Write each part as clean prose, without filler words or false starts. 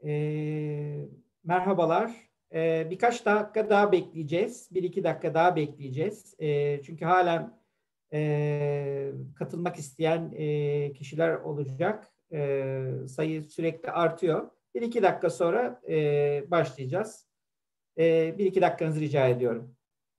Merhabalar. Birkaç dakika daha bekleyeceğiz. Bir iki dakika daha bekleyeceğiz. Çünkü halen katılmak isteyen kişiler olacak. Sayı sürekli artıyor. Bir iki dakika sonra başlayacağız. Bir iki dakikanızı rica ediyorum.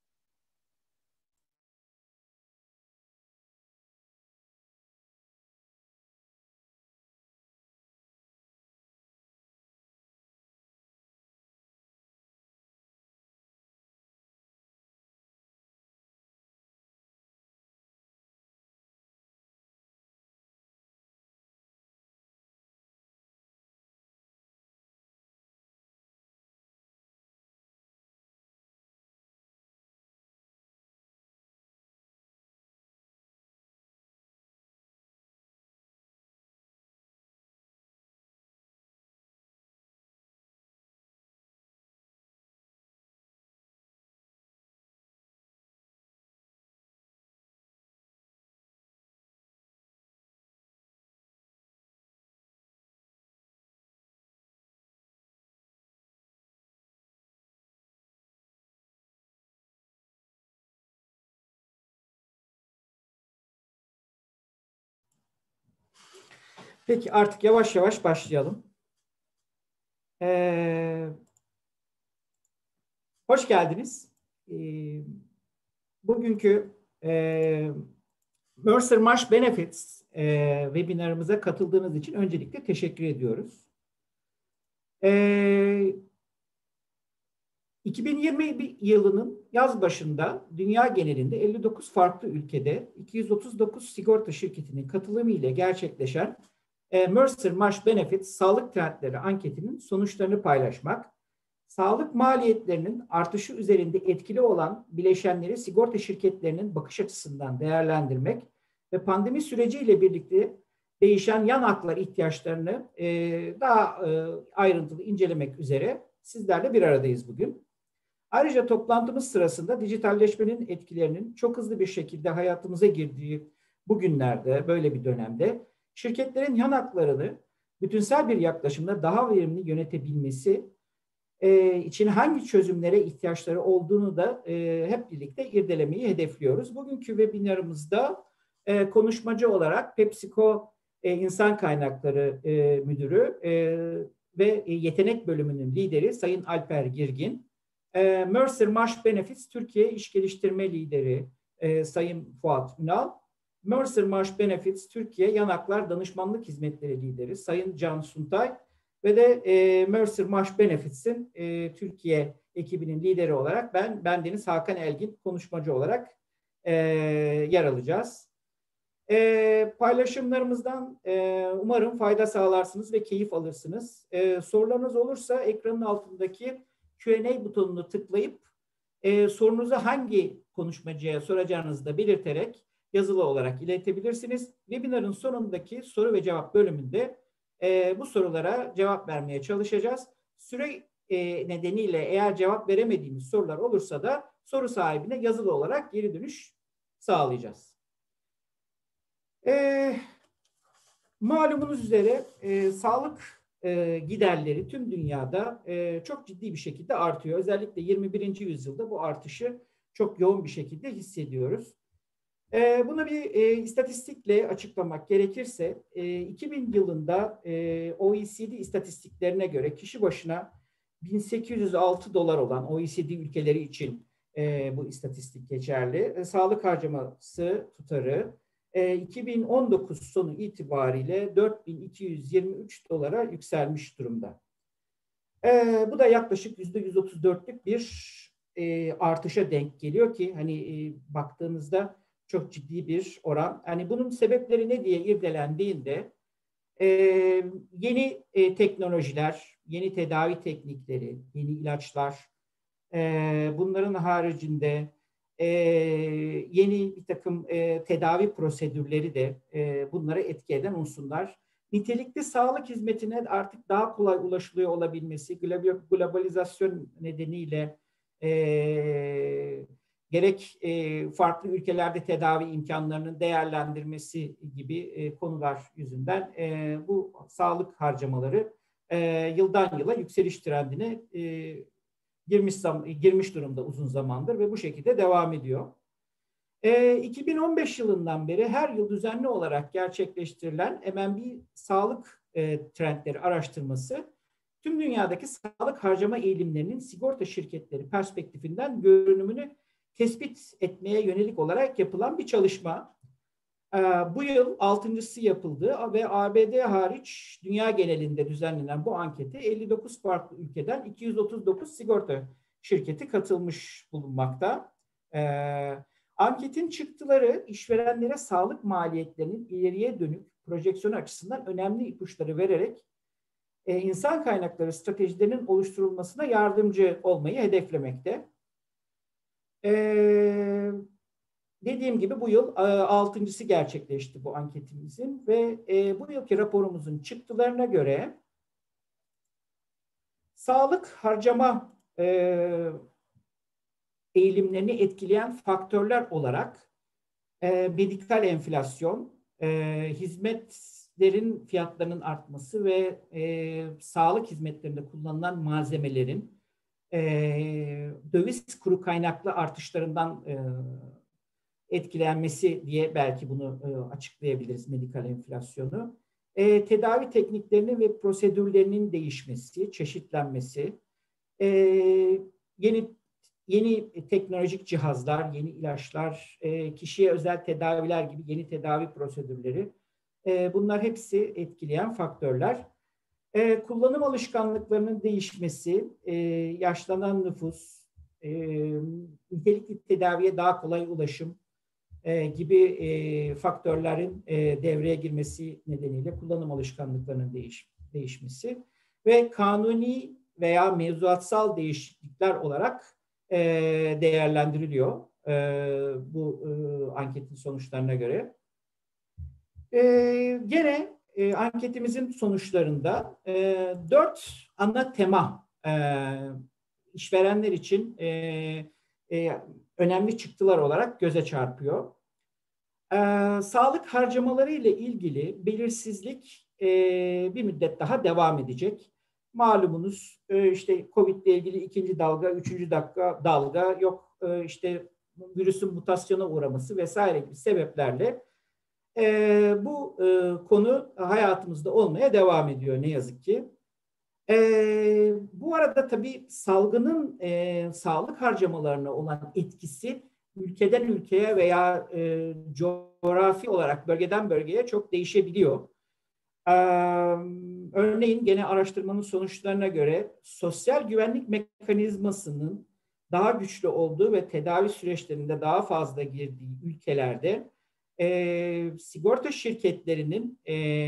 Peki artık yavaş yavaş başlayalım. Hoş geldiniz. Bugünkü Mercer Marsh Benefits webinarımıza katıldığınız için öncelikle teşekkür ediyoruz. 2020 yılının yaz başında dünya genelinde 59 farklı ülkede 239 sigorta şirketinin katılımı ile gerçekleşen Mercer Marsh Benefits Sağlık Trendleri anketinin sonuçlarını paylaşmak, sağlık maliyetlerinin artışı üzerinde etkili olan bileşenleri sigorta şirketlerinin bakış açısından değerlendirmek ve pandemi süreciyle birlikte değişen yan haklar ihtiyaçlarını daha ayrıntılı incelemek üzere sizlerle bir aradayız bugün. Ayrıca toplantımız sırasında dijitalleşmenin etkilerinin çok hızlı bir şekilde hayatımıza girdiği bu günlerde, böyle bir dönemde şirketlerin yan haklarını bütünsel bir yaklaşımda daha verimli yönetebilmesi için hangi çözümlere ihtiyaçları olduğunu da hep birlikte irdelemeyi hedefliyoruz. Bugünkü webinarımızda konuşmacı olarak PepsiCo İnsan Kaynakları Müdürü ve Yetenek Bölümünün lideri Sayın Alper Girgin, Mercer Marsh Benefits Türkiye İş Geliştirme Lideri Sayın Fuat Ünal, Mercer Marsh Benefits Türkiye Yanaklar Danışmanlık Hizmetleri Lideri Sayın Can Suntay ve de Mercer Marsh Benefits'in Türkiye ekibinin lideri olarak bendeniz Hakan Elgin konuşmacı olarak yer alacağız. Paylaşımlarımızdan umarım fayda sağlarsınız ve keyif alırsınız. Sorularınız olursa ekranın altındaki Q&A butonunu tıklayıp sorunuzu hangi konuşmacıya soracağınızı da belirterek yazılı olarak iletebilirsiniz. Webinarın sonundaki soru ve cevap bölümünde bu sorulara cevap vermeye çalışacağız. Süre nedeniyle eğer cevap veremediğimiz sorular olursa da soru sahibine yazılı olarak geri dönüş sağlayacağız. Malumunuz üzere sağlık giderleri tüm dünyada çok ciddi bir şekilde artıyor. Özellikle 21. yüzyılda bu artışı çok yoğun bir şekilde hissediyoruz. Bunu bir istatistikle açıklamak gerekirse 2000 yılında OECD istatistiklerine göre kişi başına 1806 dolar olan OECD ülkeleri için bu istatistik geçerli. Sağlık harcaması tutarı 2019 sonu itibariyle 4223 dolara yükselmiş durumda. Bu da yaklaşık %134'lük bir artışa denk geliyor ki hani baktığınızda çok ciddi bir oran. Yani bunun sebepleri ne diye irdelendiğinde yeni teknolojiler, yeni tedavi teknikleri, yeni ilaçlar, bunların haricinde yeni bir takım tedavi prosedürleri de bunlara etki eden unsurlar. Nitelikli sağlık hizmetine artık daha kolay ulaşılıyor olabilmesi, globalizasyon nedeniyle gerek farklı ülkelerde tedavi imkanlarının değerlendirmesi gibi konular yüzünden bu sağlık harcamaları yıldan yıla yükseliş trendine girmiş durumda uzun zamandır ve bu şekilde devam ediyor. 2015 yılından beri her yıl düzenli olarak gerçekleştirilen MNB sağlık trendleri araştırması tüm dünyadaki sağlık harcama eğilimlerinin sigorta şirketleri perspektifinden görünümünü tespit etmeye yönelik olarak yapılan bir çalışma. Bu yıl 6.'sı yapıldı ve ABD hariç dünya genelinde düzenlenen bu ankete 59 farklı ülkeden 239 sigorta şirketi katılmış bulunmakta. Anketin çıktıları işverenlere sağlık maliyetlerinin ileriye dönük projeksiyonu açısından önemli ipuçları vererek insan kaynakları stratejilerinin oluşturulmasına yardımcı olmayı hedeflemekte. Dediğim gibi bu yıl 6.'sı gerçekleşti bu anketimizin ve bu yılki raporumuzun çıktılarına göre sağlık harcama eğilimlerini etkileyen faktörler olarak medikal enflasyon, hizmetlerin fiyatlarının artması ve sağlık hizmetlerinde kullanılan malzemelerin döviz kuru kaynaklı artışlarından etkilenmesi diye belki bunu açıklayabiliriz, medikal enflasyonu. Tedavi tekniklerinin ve prosedürlerinin değişmesi, çeşitlenmesi, yeni teknolojik cihazlar, yeni ilaçlar, kişiye özel tedaviler gibi yeni tedavi prosedürleri, bunlar hepsi etkileyen faktörler. Kullanım alışkanlıklarının değişmesi, yaşlanan nüfus, nitelikli tedaviye daha kolay ulaşım gibi faktörlerin devreye girmesi nedeniyle kullanım alışkanlıklarının değişmesi ve kanuni veya mevzuatsal değişiklikler olarak değerlendiriliyor bu anketin sonuçlarına göre. Gene anketimizin sonuçlarında 4 ana tema işverenler için önemli çıktılar olarak göze çarpıyor. Sağlık harcamaları ile ilgili belirsizlik bir müddet daha devam edecek. Malumunuz işte Covid ile ilgili 2. dalga, 3. dalga, yok işte virüsün mutasyona uğraması vesaire gibi sebeplerle bu konu hayatımızda olmaya devam ediyor ne yazık ki. Bu arada tabii salgının sağlık harcamalarına olan etkisi ülkeden ülkeye veya coğrafi olarak bölgeden bölgeye çok değişebiliyor. Örneğin gene araştırmanın sonuçlarına göre sosyal güvenlik mekanizmasının daha güçlü olduğu ve tedavi süreçlerinde daha fazla girdiği ülkelerde sigorta şirketlerinin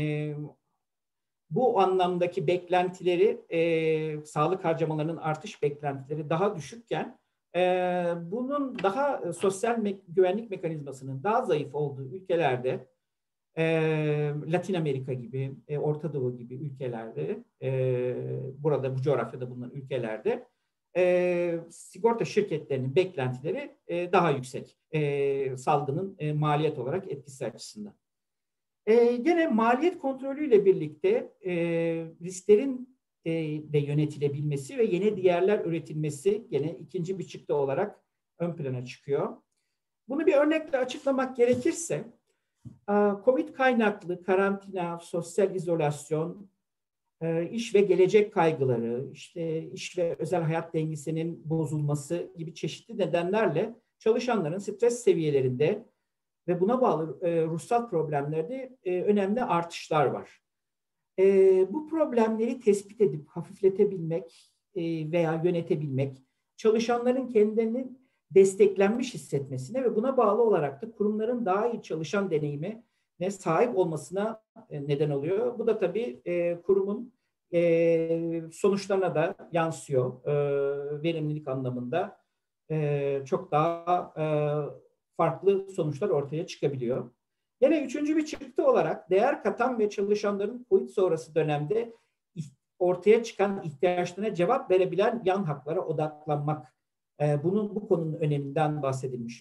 bu anlamdaki beklentileri, sağlık harcamalarının artış beklentileri daha düşükken bunun daha sosyal güvenlik mekanizmasının daha zayıf olduğu ülkelerde, Latin Amerika gibi, Orta Doğu gibi ülkelerde, burada bu coğrafyada bulunan ülkelerde sigorta şirketlerinin beklentileri daha yüksek salgının maliyet olarak etkisi açısından. Gene maliyet kontrolüyle birlikte risklerin de yönetilebilmesi ve yeni değerler üretilmesi gene ikinci bir çıktı olarak ön plana çıkıyor. Bunu bir örnekle açıklamak gerekirse, Covid kaynaklı karantina, sosyal izolasyon, iş ve gelecek kaygıları, işte iş ve özel hayat dengesinin bozulması gibi çeşitli nedenlerle çalışanların stres seviyelerinde ve buna bağlı ruhsal problemlerde önemli artışlar var. Bu problemleri tespit edip hafifletebilmek veya yönetebilmek, çalışanların kendilerini desteklenmiş hissetmesine ve buna bağlı olarak da kurumların daha iyi çalışan deneyime sahip olmasına neden oluyor. Bu da tabii kurumun sonuçlarına da yansıyor. Verimlilik anlamında çok daha farklı sonuçlar ortaya çıkabiliyor. Yine üçüncü bir çıktı olarak değer katan ve çalışanların Covid sonrası dönemde ortaya çıkan ihtiyaçlarına cevap verebilen yan haklara odaklanmak. Bu konunun öneminden bahsedilmiş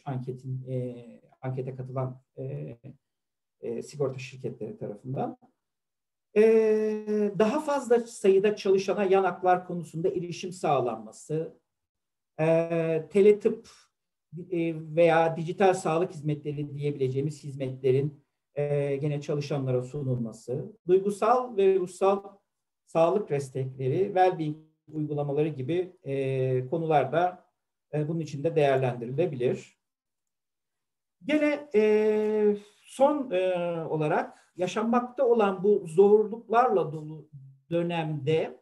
ankete katılan sigorta şirketleri tarafından. Daha fazla sayıda çalışana yan haklar konusunda erişim sağlanması, teletıp veya dijital sağlık hizmetleri diyebileceğimiz hizmetlerin gene çalışanlara sunulması, duygusal ve ruhsal sağlık destekleri, well-being uygulamaları gibi konularda bunun içinde değerlendirilebilir. Gene son olarak yaşanmakta olan bu zorluklarla dolu dönemde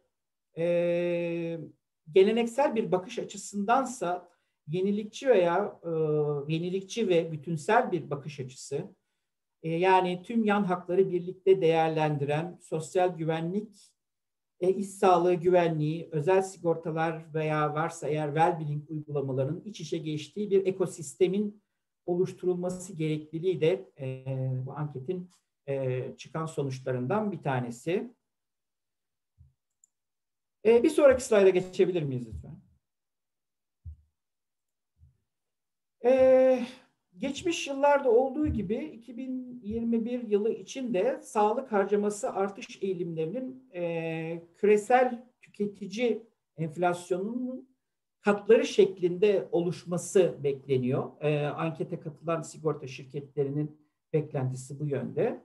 geleneksel bir bakış açısındansa yenilikçi ve bütünsel bir bakış açısı, yani tüm yan hakları birlikte değerlendiren sosyal güvenlik, iş sağlığı güvenliği, özel sigortalar veya varsa eğer well-being uygulamalarının iç içe geçtiği bir ekosistemin oluşturulması gerekliliği de bu anketin çıkan sonuçlarından bir tanesi. Bir sonraki slayda geçebilir miyiz lütfen? Geçmiş yıllarda olduğu gibi 2021 yılı için de sağlık harcaması artış eğilimlerinin küresel tüketici enflasyonunun katları şeklinde oluşması bekleniyor. Ankete katılan sigorta şirketlerinin beklentisi bu yönde.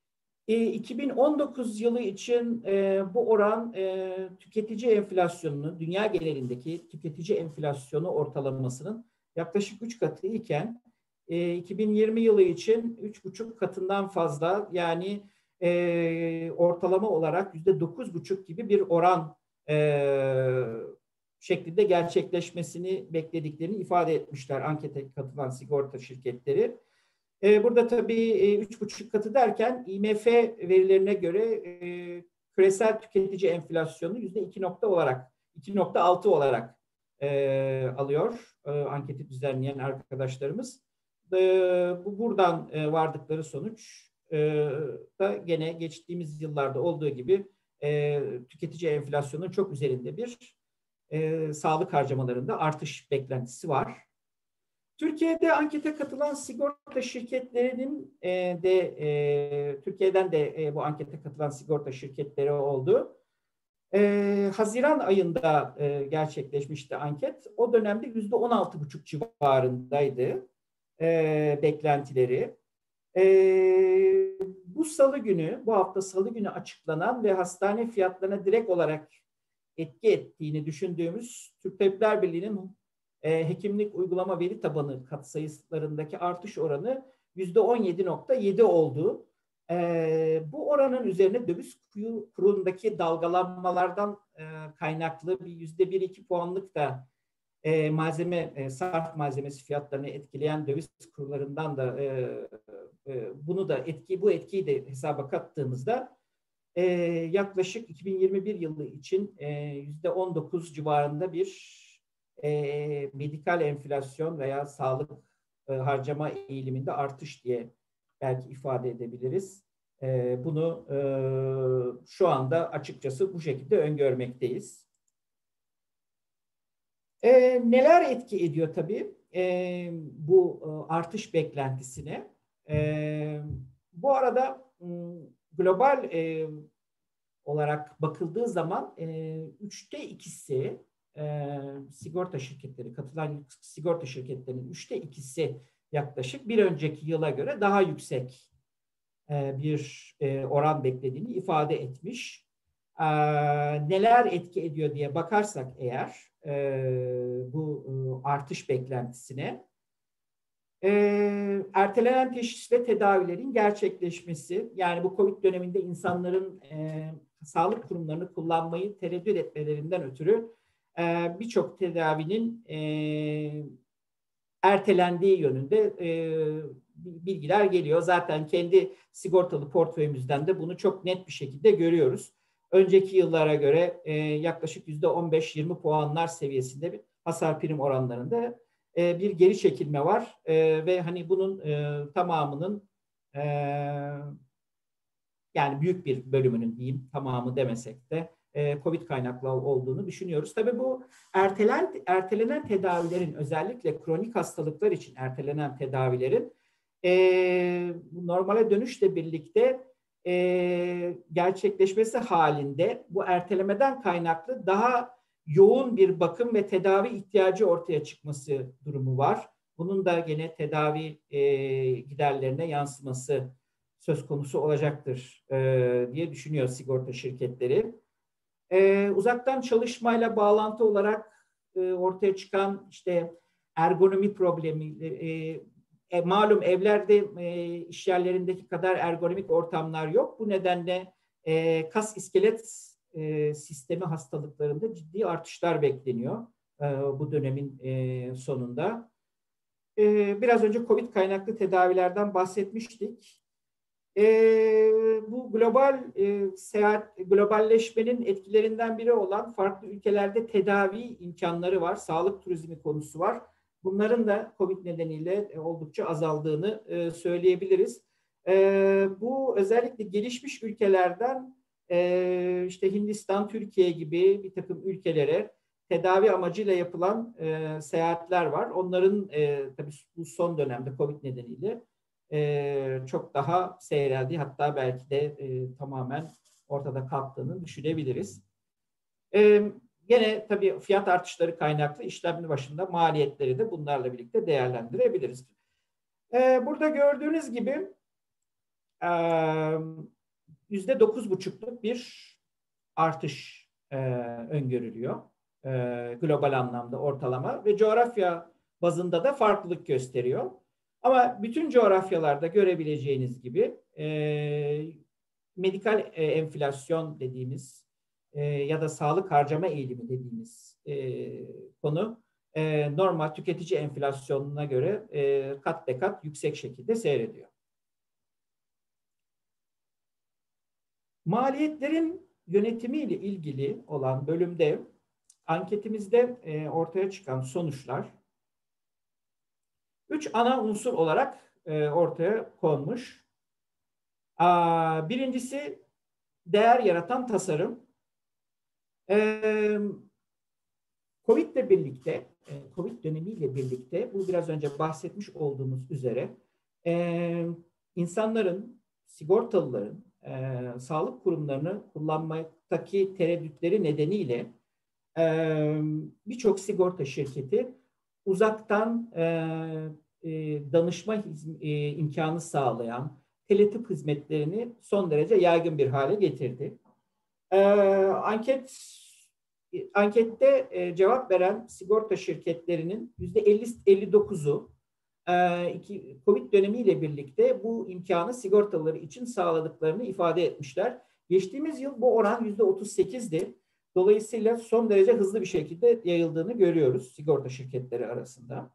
2019 yılı için bu oran tüketici enflasyonunu, dünya genelindeki tüketici enflasyonu ortalamasının yaklaşık 3 katı iken 2020 yılı için 3,5 katından fazla, yani ortalama olarak %9,5 gibi bir oran şeklinde gerçekleşmesini beklediklerini ifade etmişler ankete katılan sigorta şirketleri. Burada tabii 3,5 katı derken IMF verilerine göre küresel tüketici enflasyonu %2,6 olarak alıyor anketi düzenleyen arkadaşlarımız. Buradan vardıkları sonuç da gene geçtiğimiz yıllarda olduğu gibi tüketici enflasyonun çok üzerinde bir sağlık harcamalarında artış beklentisi var. Türkiye'de ankete katılan sigorta şirketlerinin Türkiye'den de bu ankete katılan sigorta şirketleri oldu. Haziran ayında gerçekleşmişti anket. O dönemde %16,5 civarındaydı beklentileri. Bu hafta Salı günü açıklanan ve hastane fiyatlarına direkt olarak etki ettiğini düşündüğümüz Türk Tabipler Birliği'nin hekimlik uygulama veri tabanı katsayılarındaki artış oranı %17,7 oldu. Bu oranın üzerine döviz kurundaki dalgalanmalardan kaynaklı bir %1-2 puanlık da sarf malzemesi fiyatlarını etkileyen döviz kurlarından da bu etkiyi de hesaba kattığımızda yaklaşık 2021 yılı için %19 civarında bir medikal enflasyon veya sağlık harcama eğiliminde artış diye belki ifade edebiliriz. Bunu şu anda açıkçası bu şekilde öngörmekteyiz. Neler etki ediyor tabii bu artış beklentisine? Bu arada global olarak bakıldığı zaman 3'te 2'si katılan sigorta şirketlerinin 3'te 2'si yaklaşık bir önceki yıla göre daha yüksek bir oran beklediğini ifade etmiş. Neler etki ediyor diye bakarsak eğer bu artış beklentisine, ertelenen teşhis ve tedavilerin gerçekleşmesi, yani bu COVID döneminde insanların sağlık kurumlarını kullanmayı tereddüt etmelerinden ötürü birçok tedavinin ertelendiği yönünde bilgiler geliyor. Zaten kendi sigortalı portföyümüzden de bunu çok net bir şekilde görüyoruz. Önceki yıllara göre yaklaşık %15-20 puanlar seviyesinde bir hasar prim oranlarında bir geri çekilme var ve hani bunun tamamının yani büyük bir bölümünün diyeyim, tamamı demesek de COVID kaynaklı olduğunu düşünüyoruz. Tabii bu ertelenen tedavilerin, özellikle kronik hastalıklar için ertelenen tedavilerin normale dönüşle birlikte gerçekleşmesi halinde bu ertelemeden kaynaklı daha yoğun bir bakım ve tedavi ihtiyacı ortaya çıkması durumu var. Bunun da gene tedavi giderlerine yansıması söz konusu olacaktır diye düşünüyor sigorta şirketleri. Uzaktan çalışmayla bağlantı olarak ortaya çıkan işte ergonomi problemi, malum evlerde iş yerlerindeki kadar ergonomik ortamlar yok. Bu nedenle kas iskelet sistemi hastalıklarında ciddi artışlar bekleniyor bu dönemin sonunda. Biraz önce COVID kaynaklı tedavilerden bahsetmiştik. Bu global globalleşmenin etkilerinden biri olan farklı ülkelerde tedavi imkanları var, sağlık turizmi konusu var. Bunların da COVID nedeniyle oldukça azaldığını söyleyebiliriz. Bu özellikle gelişmiş ülkelerden işte Hindistan, Türkiye gibi bir takım ülkelere tedavi amacıyla yapılan seyahatler var. Onların tabii bu son dönemde COVID nedeniyle çok daha seyreldiği, hatta belki de tamamen ortada kalktığını düşünebiliriz. Gene tabii fiyat artışları kaynaklı işlem başında maliyetleri de bunlarla birlikte değerlendirebiliriz. Burada gördüğünüz gibi %9,5'luk bir artış öngörülüyor. Global anlamda ortalama ve coğrafya bazında da farklılık gösteriyor. Ama bütün coğrafyalarda görebileceğiniz gibi medikal enflasyon dediğimiz ya da sağlık harcama eğilimi dediğimiz konu normal tüketici enflasyonuna göre kat be kat yüksek şekilde seyrediyor. Maliyetlerin yönetimiyle ilgili olan bölümde anketimizde ortaya çıkan sonuçlar 3 ana unsur olarak ortaya konmuş. Birincisi değer yaratan tasarım. Covid ile birlikte, Covid dönemiyle birlikte bu biraz önce bahsetmiş olduğumuz üzere insanların, sigortalıların sağlık kurumlarını kullanmaktaki tereddütleri nedeniyle birçok sigorta şirketi uzaktan danışma imkanı sağlayan teletıp hizmetlerini son derece yaygın bir hale getirdi. Ankette cevap veren sigorta şirketlerinin %59'u Covid dönemiyle birlikte bu imkanı sigortaları için sağladıklarını ifade etmişler. Geçtiğimiz yıl bu oran %38'di. Dolayısıyla son derece hızlı bir şekilde yayıldığını görüyoruz sigorta şirketleri arasında.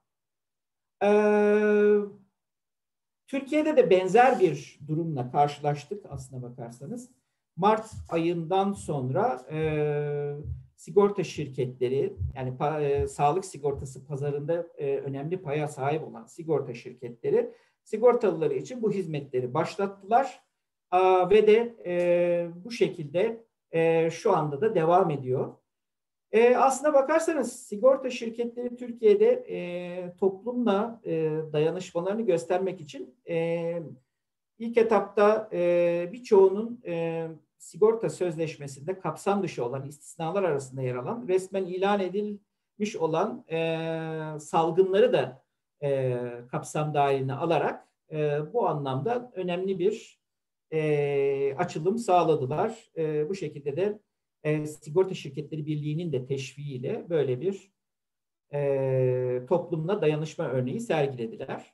Türkiye'de de benzer bir durumla karşılaştık aslına bakarsanız. Mart ayından sonra sigorta şirketleri, yani sağlık sigortası pazarında önemli paya sahip olan sigorta şirketleri sigortalıları için bu hizmetleri başlattılar ve de bu şekilde şu anda da devam ediyor. Aslına bakarsanız sigorta şirketleri Türkiye'de toplumla dayanışmalarını göstermek için ilk etapta birçoğunun sigorta sözleşmesinde kapsam dışı olan istisnalar arasında yer alan resmen ilan edilmiş olan salgınları da kapsam dahiline alarak bu anlamda önemli bir açılım sağladılar. Bu şekilde de Sigorta Şirketleri Birliği'nin de teşviğiyle böyle bir toplumla dayanışma örneği sergilediler.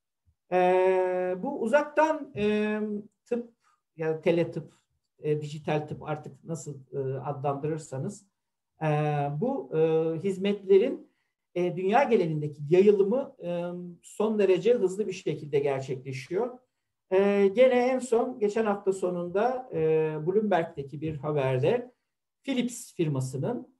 Bu uzaktan tıp ya da teletıp, dijital tıp artık nasıl adlandırırsanız bu hizmetlerin dünya genelindeki yayılımı son derece hızlı bir şekilde gerçekleşiyor. Gene en son geçen hafta sonunda Bloomberg'deki bir haberde Philips firmasının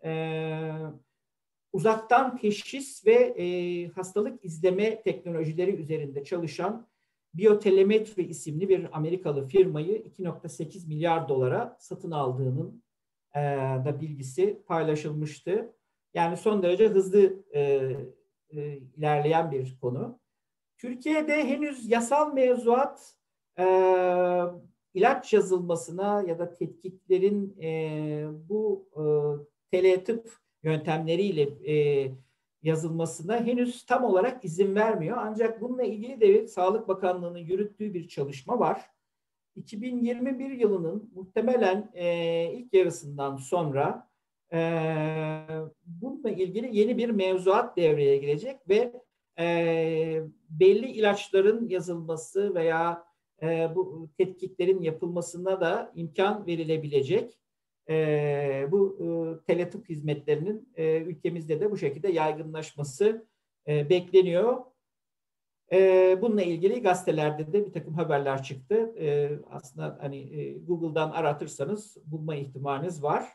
uzaktan teşhis ve hastalık izleme teknolojileri üzerinde çalışan Biotelemetri isimli bir Amerikalı firmayı 2,8 milyar dolara satın aldığının da bilgisi paylaşılmıştı. Yani son derece hızlı ilerleyen bir konu. Türkiye'de henüz yasal mevzuat ilaç yazılmasına ya da tetkiklerin bu teletıp yöntemleriyle yazılmasına henüz tam olarak izin vermiyor. Ancak bununla ilgili de Sağlık Bakanlığı'nın yürüttüğü bir çalışma var. 2021 yılının muhtemelen ilk yarısından sonra bununla ilgili yeni bir mevzuat devreye girecek ve belli ilaçların yazılması veya bu tetkiklerin yapılmasına da imkan verilebilecek. Bu teletıp hizmetlerinin ülkemizde de bu şekilde yaygınlaşması bekleniyor. Bununla ilgili gazetelerde de bir takım haberler çıktı. Aslında hani Google'dan aratırsanız bulma ihtimaliniz var.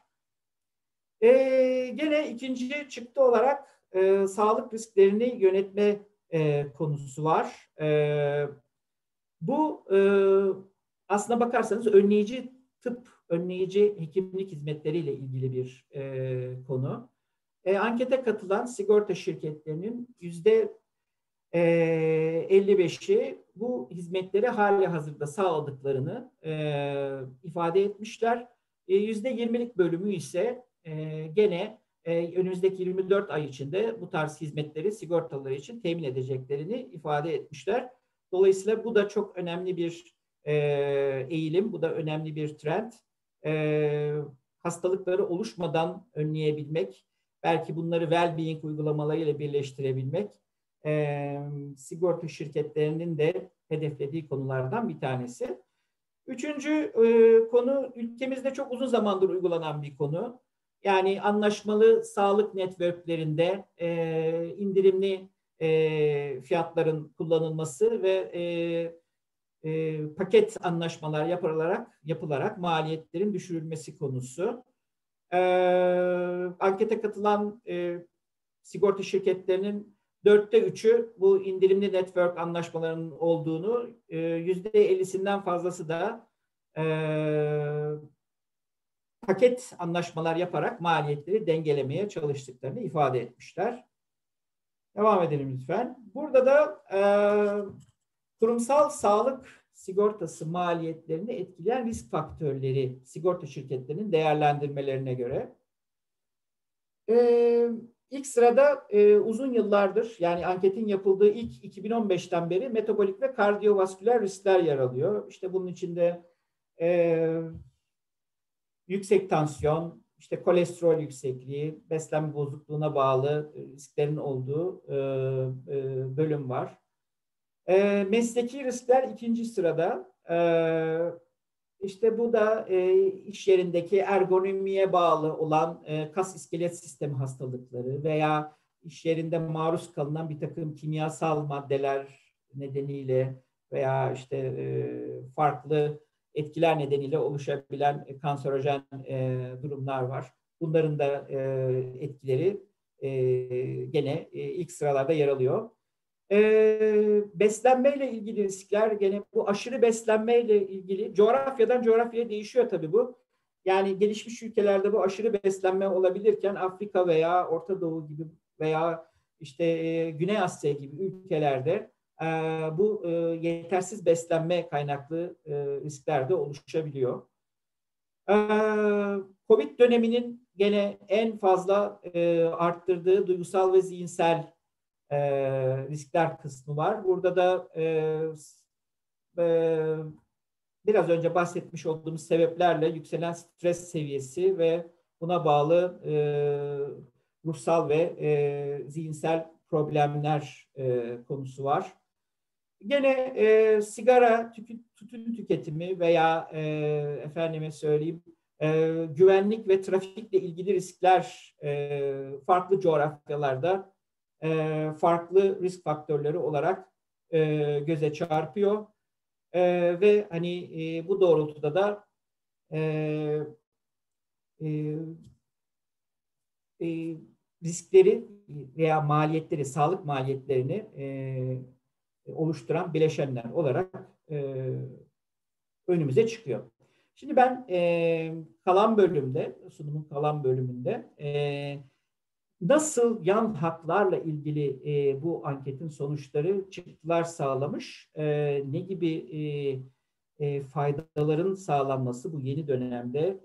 Gene ikinci çıktı olarak sağlık risklerini yönetme konusu var. Bu aslına bakarsanız önleyici hekimlik hizmetleriyle ilgili bir konu. Ankete katılan sigorta şirketlerinin %55'i bu hizmetleri hali hazırda sağladıklarını ifade etmişler. %20'lik bölümü ise gene önümüzdeki 24 ay içinde bu tarz hizmetleri sigortaları için temin edeceklerini ifade etmişler. Dolayısıyla bu da çok önemli bir eğilim, bu da önemli bir trend. Hastalıkları oluşmadan önleyebilmek, belki bunları well-being uygulamalarıyla birleştirebilmek, sigorta şirketlerinin de hedeflediği konulardan bir tanesi. Üçüncü konu ülkemizde çok uzun zamandır uygulanan bir konu. Yani anlaşmalı sağlık networklerinde indirimli fiyatların kullanılması ve paket anlaşmalar yapılarak maliyetlerin düşürülmesi konusu. Ankete katılan sigorta şirketlerinin 3/4'ü bu indirimli network anlaşmalarının olduğunu, %50'sinden fazlası da paket anlaşmalar yaparak maliyetleri dengelemeye çalıştıklarını ifade etmişler. Devam edelim lütfen. Burada da kurumsal sağlık sigortası maliyetlerini etkileyen risk faktörleri sigorta şirketlerinin değerlendirmelerine göre. İlk sırada uzun yıllardır, yani anketin yapıldığı ilk 2015'ten beri metabolik ve kardiyovasküler riskler yer alıyor. İşte bunun içinde yüksek tansiyon, işte kolesterol yüksekliği, beslenme bozukluğuna bağlı risklerin olduğu bölüm var. Mesleki riskler ikinci sırada. İşte bu da iş yerindeki ergonomiye bağlı olan kas iskelet sistemi hastalıkları veya iş yerinde maruz kalınan bir takım kimyasal maddeler nedeniyle veya işte farklı etkiler nedeniyle oluşabilen kanserojen durumlar var. Bunların da etkileri gene ilk sıralarda yer alıyor. Beslenmeyle ilgili riskler, gene bu aşırı beslenmeyle ilgili coğrafyadan coğrafyaya değişiyor tabii bu. Yani gelişmiş ülkelerde bu aşırı beslenme olabilirken Afrika veya Orta Doğu gibi veya işte Güney Asya gibi ülkelerde bu yetersiz beslenme kaynaklı riskler de oluşabiliyor. Covid döneminin gene en fazla arttırdığı duygusal ve zihinsel riskler kısmı var. Burada da biraz önce bahsetmiş olduğumuz sebeplerle yükselen stres seviyesi ve buna bağlı ruhsal ve zihinsel problemler konusu var. Gene sigara, tütün tüketimi veya efendime söyleyeyim güvenlik ve trafikle ilgili riskler farklı coğrafyalarda farklı risk faktörleri olarak göze çarpıyor. Ve hani bu doğrultuda da riskleri veya maliyetleri, sağlık maliyetlerini oluşturan bileşenler olarak önümüze çıkıyor. Şimdi ben kalan bölümde, sunumun kalan bölümünde nasıl yan haklarla ilgili bu anketin sonuçları çıktılar sağlamış, ne gibi faydaların sağlanması bu yeni dönemde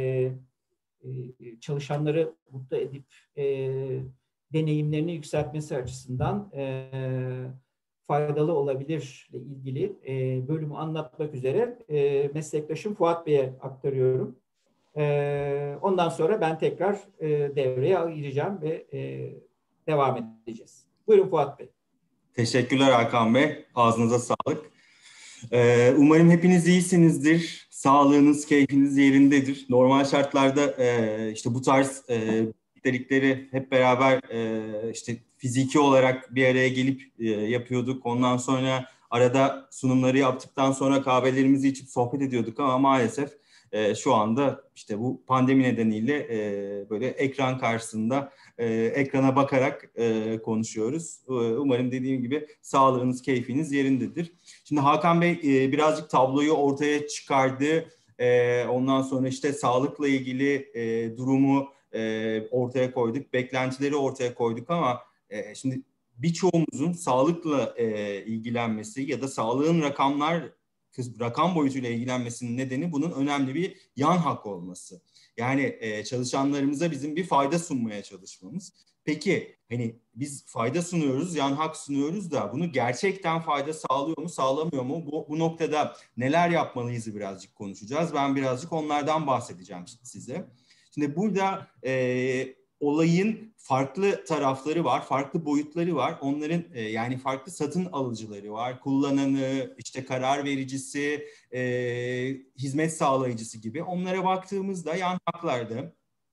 çalışanları mutlu edip deneyimlerini yükseltmesi açısından faydalı olabilirle ilgili bölümü anlatmak üzere meslektaşım Fuat Bey'e aktarıyorum. Ondan sonra ben tekrar devreye ayıracağım ve devam edeceğiz. Buyurun Fuat Bey. Teşekkürler Hakan Bey. Ağzınıza sağlık. Umarım hepiniz iyisinizdir. Sağlığınız, keyfiniz yerindedir. Normal şartlarda işte bu tarz birliktelikleri hep beraber işte fiziki olarak bir araya gelip yapıyorduk. Ondan sonra arada sunumları yaptıktan sonra kahvelerimizi içip sohbet ediyorduk ama maalesef şu anda işte bu pandemi nedeniyle böyle ekran karşısında ekrana bakarak konuşuyoruz. Umarım dediğim gibi sağlığınız, keyfiniz yerindedir. Şimdi Hakan Bey birazcık tabloyu ortaya çıkardı. Ondan sonra işte sağlıkla ilgili durumu ortaya koyduk, beklentileri ortaya koyduk ama şimdi birçoğumuzun sağlıkla ilgilenmesi ya da sağlığın rakam boyutuyla ilgilenmesinin nedeni bunun önemli bir yan hak olması. Yani çalışanlarımıza bizim bir fayda sunmaya çalışmamız. Peki hani biz fayda sunuyoruz, yan hak sunuyoruz da bunu gerçekten fayda sağlıyor mu, sağlamıyor mu? Bu noktada neler yapmalıyız birazcık konuşacağız. Ben birazcık onlardan bahsedeceğim size. Şimdi burada olayın farklı tarafları var, farklı boyutları var. Onların yani farklı satın alıcıları var. Kullananı, işte karar vericisi, hizmet sağlayıcısı gibi. Onlara baktığımızda yan haklarda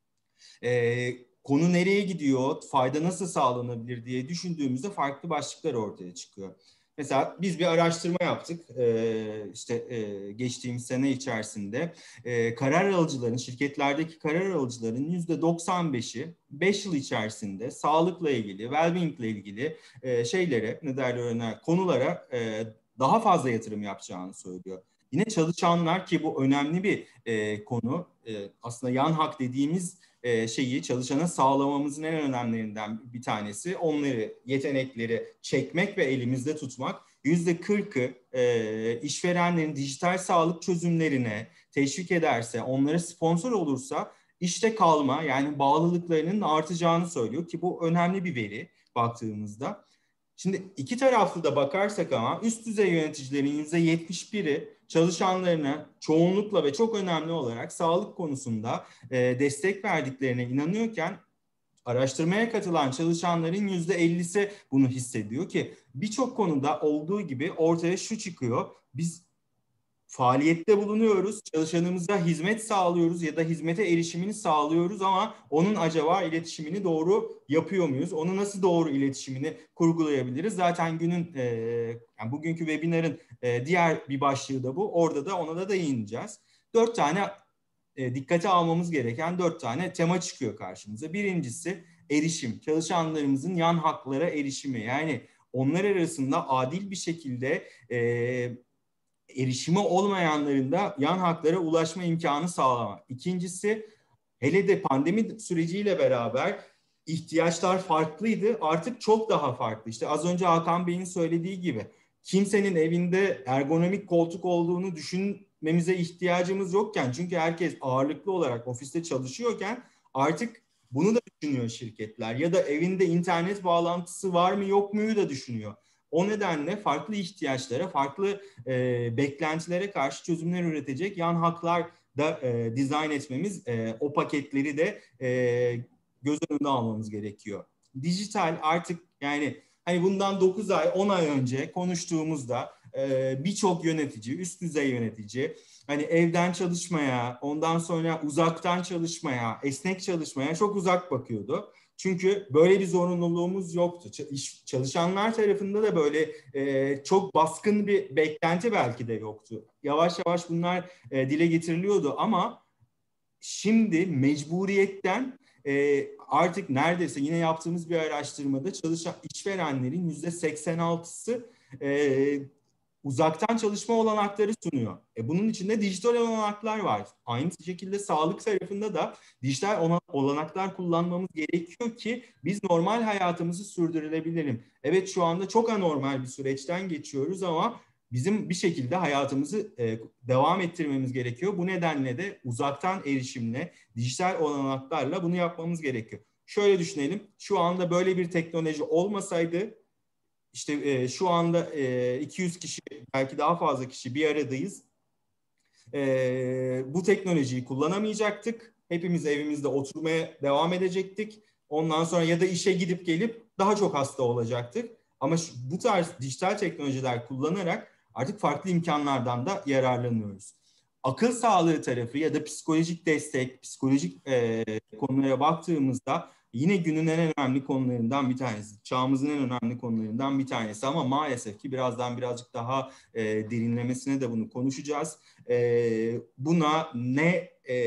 konu nereye gidiyor, fayda nasıl sağlanabilir diye düşündüğümüzde farklı başlıklar ortaya çıkıyor. Mesela biz bir araştırma yaptık geçtiğimiz sene içerisinde karar alıcıların, şirketlerdeki karar alıcıların %95'i 5 yıl içerisinde sağlıkla ilgili, well-being ile ilgili konulara daha fazla yatırım yapacağını söylüyor. Yine çalışanlar ki bu önemli bir konu aslında yan hak dediğimiz çalışana sağlamamızın en önemlilerinden bir tanesi onları, yetenekleri çekmek ve elimizde tutmak. %40'ı işverenlerin dijital sağlık çözümlerine teşvik ederse, onlara sponsor olursa işte kalma yani bağlılıklarının artacağını söylüyor ki bu önemli bir veri baktığımızda. Şimdi iki taraflı da bakarsak ama üst düzey yöneticilerin %71'i çalışanlarına çoğunlukla ve çok önemli olarak sağlık konusunda destek verdiklerine inanıyorken araştırmaya katılan çalışanların %50'si bunu hissediyor ki birçok konuda olduğu gibi ortaya şu çıkıyor. Biz faaliyette bulunuyoruz, çalışanımıza hizmet sağlıyoruz ya da hizmete erişimini sağlıyoruz ama onun acaba iletişimini doğru yapıyor muyuz? Onu nasıl doğru iletişimini kurgulayabiliriz? Zaten yani bugünkü webinarın diğer bir başlığı da bu. Orada da ona da değineceğiz. 4 tane dikkate almamız gereken 4 tane tema çıkıyor karşımıza. Birincisi erişim, çalışanlarımızın yan haklara erişimi. Yani onlar arasında adil bir şekilde erişimi olmayanların da yan haklara ulaşma imkanı sağlamak. İkincisi, hele de pandemi süreciyle beraber ihtiyaçlar farklıydı. Artık çok daha farklı. İşte az önce Hakan Bey'in söylediği gibi kimsenin evinde ergonomik koltuk olduğunu düşünmemize ihtiyacımız yokken, çünkü herkes ağırlıklı olarak ofiste çalışıyorken artık bunu da düşünüyor şirketler ya da evinde internet bağlantısı var mı yok muyu da düşünüyor. O nedenle farklı ihtiyaçlara, farklı beklentilere karşı çözümler üretecek yan haklar da dizayn etmemiz, o paketleri de göz önünde almamız gerekiyor. Dijital artık yani hani bundan 9 ay, 10 ay önce konuştuğumuzda birçok yönetici, üst düzey yönetici hani evden çalışmaya, ondan sonra uzaktan çalışmaya, esnek çalışmaya çok uzak bakıyordu. Çünkü böyle bir zorunluluğumuz yoktu. Çalışanlar tarafında da böyle çok baskın bir beklenti belki de yoktu. Yavaş yavaş bunlar dile getiriliyordu ama şimdi mecburiyetten artık neredeyse yine yaptığımız bir araştırmada çalışan işverenlerin %86'sı uzaktan çalışma olanakları sunuyor. Bunun içinde dijital olanaklar var. Aynı şekilde sağlık tarafında da dijital olanaklar kullanmamız gerekiyor ki biz normal hayatımızı sürdürebilelim. Evet şu anda çok anormal bir süreçten geçiyoruz ama bizim bir şekilde hayatımızı devam ettirmemiz gerekiyor. Bu nedenle de uzaktan erişimle, dijital olanaklarla bunu yapmamız gerekiyor. Şöyle düşünelim, şu anda böyle bir teknoloji olmasaydı, işte şu anda 200 kişi, belki daha fazla kişi bir aradayız. Bu teknolojiyi kullanamayacaktık. Hepimiz evimizde oturmaya devam edecektik. Ondan sonra ya da işe gidip gelip daha çok hasta olacaktık. Ama bu tarz dijital teknolojiler kullanarak artık farklı imkanlardan da yararlanıyoruz. Akıl sağlığı tarafı ya da psikolojik destek, psikolojik konulara baktığımızda yine günün en önemli konularından bir tanesi. Çağımızın en önemli konularından bir tanesi ama maalesef ki birazcık daha derinlemesine de bunu konuşacağız. Buna ne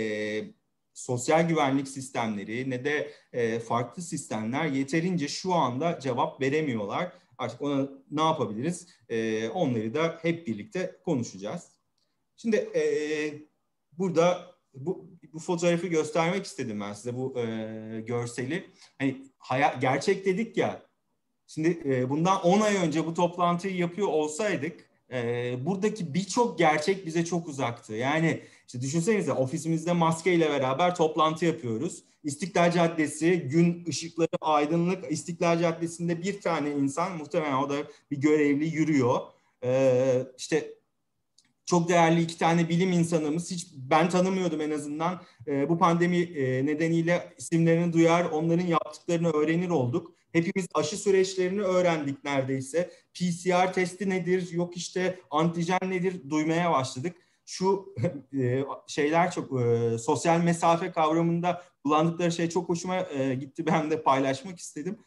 sosyal güvenlik sistemleri ne de farklı sistemler yeterince şu anda cevap veremiyorlar. Artık ona ne yapabiliriz? Onları da hep birlikte konuşacağız. Şimdi burada bu fotoğrafı göstermek istedim ben size, bu görseli. Hani gerçek dedik ya. Şimdi bundan 10 ay önce bu toplantıyı yapıyor olsaydık buradaki birçok gerçek bize çok uzaktı. Yani işte düşünsenize, ofisimizde maskeyle beraber toplantı yapıyoruz. İstiklal Caddesi, gün ışıkları aydınlık. İstiklal Caddesi'nde bir tane insan, muhtemelen o da bir görevli, yürüyor. İşte çok değerli 2 tane bilim insanımız, hiç ben tanımıyordum en azından. Bu pandemi nedeniyle isimlerini duyar, onların yaptıklarını öğrenir olduk. Hepimiz aşı süreçlerini öğrendik neredeyse. PCR testi nedir, yok işte antijen nedir duymaya başladık. Şu şeyler çok, sosyal mesafe kavramında kullandıkları şey çok hoşuma gitti. Ben de paylaşmak istedim.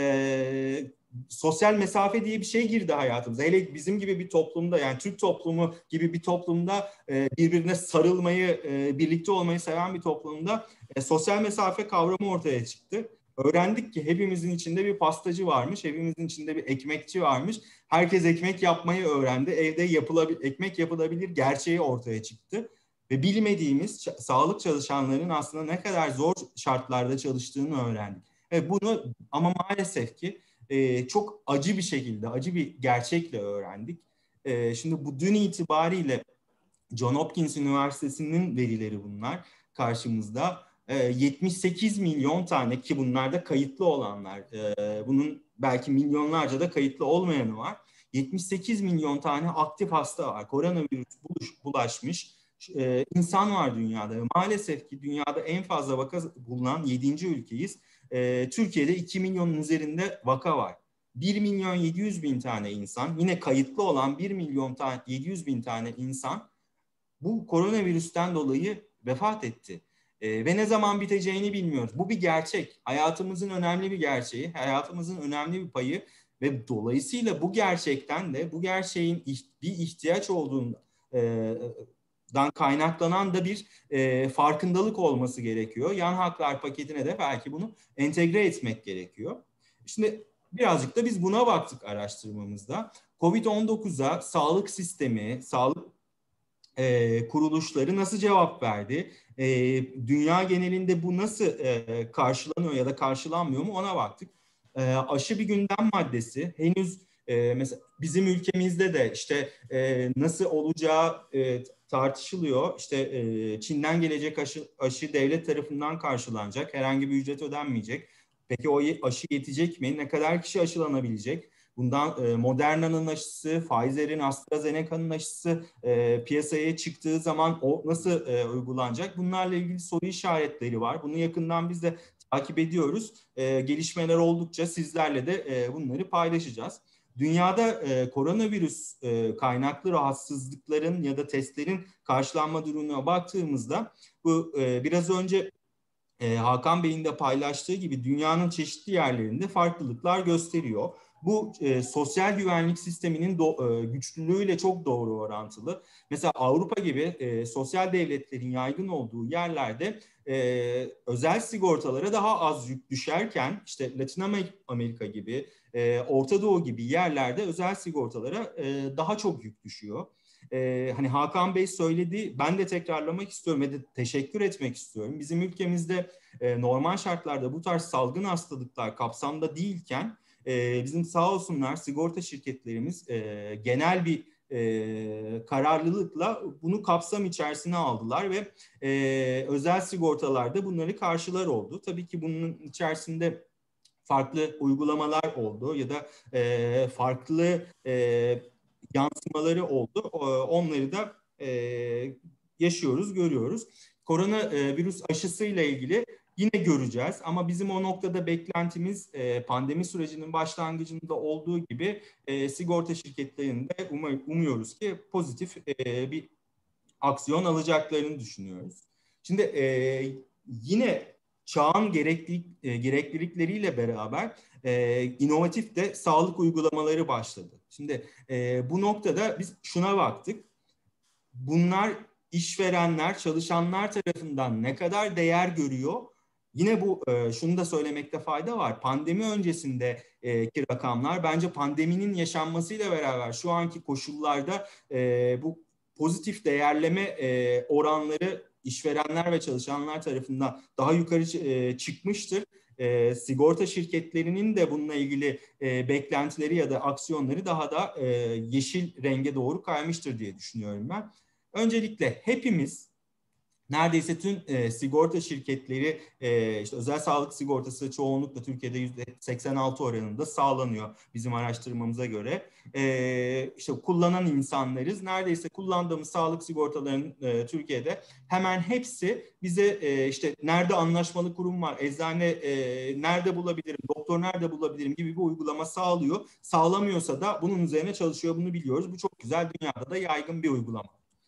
Sosyal mesafe diye bir şey girdi hayatımıza. Hele bizim gibi bir toplumda, yani Türk toplumu gibi bir toplumda, birbirine sarılmayı, birlikte olmayı seven bir toplumda sosyal mesafe kavramı ortaya çıktı. Öğrendik ki hepimizin içinde bir pastacı varmış, hepimizin içinde bir ekmekçi varmış. Herkes ekmek yapmayı öğrendi. Evde ekmek yapılabilir gerçeği ortaya çıktı. Ve bilmediğimiz sağlık çalışanlarının aslında ne kadar zor şartlarda çalıştığını öğrendik. Ve bunu ama maalesef ki çok acı bir şekilde, acı bir gerçekle öğrendik. Şimdi bu dün itibariyle John Hopkins Üniversitesi'nin verileri bunlar karşımızda. 78 milyon tane, ki bunlar da kayıtlı olanlar, bunun belki milyonlarca da kayıtlı olmayanı var. 78 milyon tane aktif hasta var. Koronavirüs bulaşmış insan var dünyada. Maalesef ki dünyada en fazla vaka bulunan 7. ülkeyiz. Türkiye'de 2 milyonun üzerinde vaka var. 1 milyon 700 bin tane insan, yine kayıtlı olan 1 milyon 700 bin tane insan bu koronavirüsten dolayı vefat etti. Ve ne zaman biteceğini bilmiyoruz. Bu bir gerçek. Hayatımızın önemli bir gerçeği, hayatımızın önemli bir payı ve dolayısıyla bu gerçekten de, bu gerçeğin bir ihtiyaç olduğundan kaynaklanan da bir farkındalık olması gerekiyor. Yan haklar paketine de belki bunu entegre etmek gerekiyor. Şimdi birazcık da biz buna baktık araştırmamızda. Covid-19'a sağlık sistemi, sağlık kuruluşları nasıl cevap verdi? Dünya genelinde bu nasıl karşılanıyor ya da karşılanmıyor mu, ona baktık. Aşı bir gündem maddesi. Henüz mesela bizim ülkemizde de işte nasıl olacağı tartışılıyor. İşte Çin'den gelecek aşı devlet tarafından karşılanacak. Herhangi bir ücret ödenmeyecek. Peki o aşı yetecek mi? Ne kadar kişi aşılanabilecek? Bundan Moderna'nın aşısı, Pfizer'in, AstraZeneca'nın aşısı piyasaya çıktığı zaman o nasıl uygulanacak? Bunlarla ilgili soru işaretleri var. Bunu yakından biz de takip ediyoruz. Gelişmeler oldukça sizlerle de bunları paylaşacağız. Dünyada koronavirüs kaynaklı rahatsızlıkların ya da testlerin karşılanma durumuna baktığımızda bu biraz önce Hakan Bey'in de paylaştığı gibi dünyanın çeşitli yerlerinde farklılıklar gösteriyor. Bu sosyal güvenlik sisteminin güçlülüğüyle çok doğru orantılı. Mesela Avrupa gibi sosyal devletlerin yaygın olduğu yerlerde özel sigortalara daha az yük düşerken, işte Latin Amerika gibi, Orta Doğu gibi yerlerde özel sigortalara daha çok yük düşüyor. Hani Hakan Bey söyledi, ben de tekrarlamak istiyorum ve de teşekkür etmek istiyorum. Bizim ülkemizde normal şartlarda bu tarz salgın hastalıklar kapsamda değilken bizim sağ olsunlar sigorta şirketlerimiz genel bir kararlılıkla bunu kapsam içerisine aldılar ve özel sigortalarda bunları karşılar oldu. Tabii ki bunun içerisinde farklı uygulamalar oldu ya da farklı yansımaları oldu. Onları da yaşıyoruz, görüyoruz. Koronavirüs aşısıyla ilgili yine göreceğiz ama bizim o noktada beklentimiz pandemi sürecinin başlangıcında olduğu gibi sigorta şirketlerinde umuyoruz ki pozitif bir aksiyon alacaklarını düşünüyoruz. Şimdi yine çağın gereklilikleriyle beraber inovatif de sağlık uygulamaları başladı. Şimdi bu noktada biz şuna baktık. Bunlar işverenler, çalışanlar tarafından ne kadar değer görüyor? Yine bu şunu da söylemekte fayda var. Pandemi öncesindeki rakamlar bence pandeminin yaşanmasıyla beraber şu anki koşullarda bu pozitif değerleme oranları işverenler ve çalışanlar tarafından daha yukarı çıkmıştır. Sigorta şirketlerinin de bununla ilgili beklentileri ya da aksiyonları daha da yeşil renge doğru kaymıştır diye düşünüyorum ben. Öncelikle hepimiz neredeyse tüm sigorta şirketleri işte özel sağlık sigortası çoğunlukla Türkiye'de %86 oranında sağlanıyor bizim araştırmamıza göre. İşte kullanan insanlarız. Neredeyse kullandığımız sağlık sigortalarının Türkiye'de hemen hepsi bize işte nerede anlaşmalı kurum var, eczane nerede bulabilirim, doktor nerede bulabilirim gibi bir uygulama sağlıyor. Sağlamıyorsa da bunun üzerine çalışıyor, bunu biliyoruz. Bu çok güzel, dünyada da yaygın bir uygulama.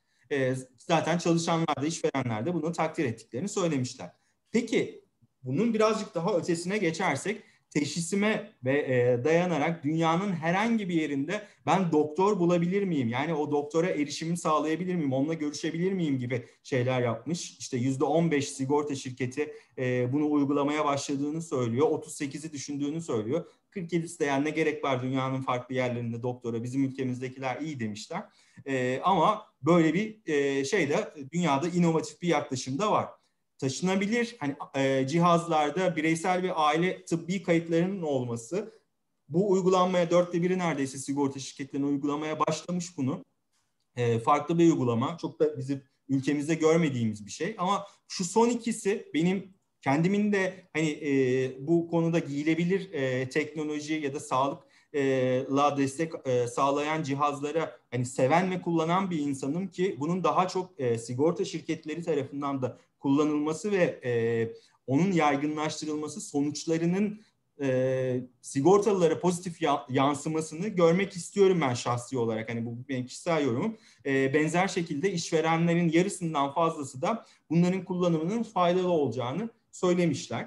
Zaten çalışanlar da işverenler de bunu takdir ettiklerini söylemişler. Peki bunun birazcık daha ötesine geçersek teşhisime dayanarak dünyanın herhangi bir yerinde ben doktor bulabilir miyim? Yani o doktora erişimi sağlayabilir miyim? Onunla görüşebilir miyim gibi şeyler yapmış. İşte %15 sigorta şirketi bunu uygulamaya başladığını söylüyor. 38'i düşündüğünü söylüyor. 47'si de yani ne gerek var dünyanın farklı yerlerinde doktora, bizim ülkemizdekiler iyi demişler. Ama böyle bir şey de dünyada inovatif bir yaklaşım da var. Taşınabilir hani cihazlarda bireysel ve aile tıbbi kayıtlarının olması, bu uygulanmaya 1/4 neredeyse sigorta şirketlerinin uygulamaya başlamış bunu. Farklı bir uygulama. Çok da bizim ülkemizde görmediğimiz bir şey. Ama şu son ikisi benim kendimin de hani bu konuda giyilebilir teknoloji ya da sağlık la destek sağlayan cihazlara hani seven ve kullanan bir insanım ki bunun daha çok sigorta şirketleri tarafından da kullanılması ve onun yaygınlaştırılması sonuçlarının sigortalılara pozitif yansımasını görmek istiyorum ben şahsi olarak. Hani bu benim kişisel yorumum. Benzer şekilde işverenlerin yarısından fazlası da bunların kullanımının faydalı olacağını söylemişler.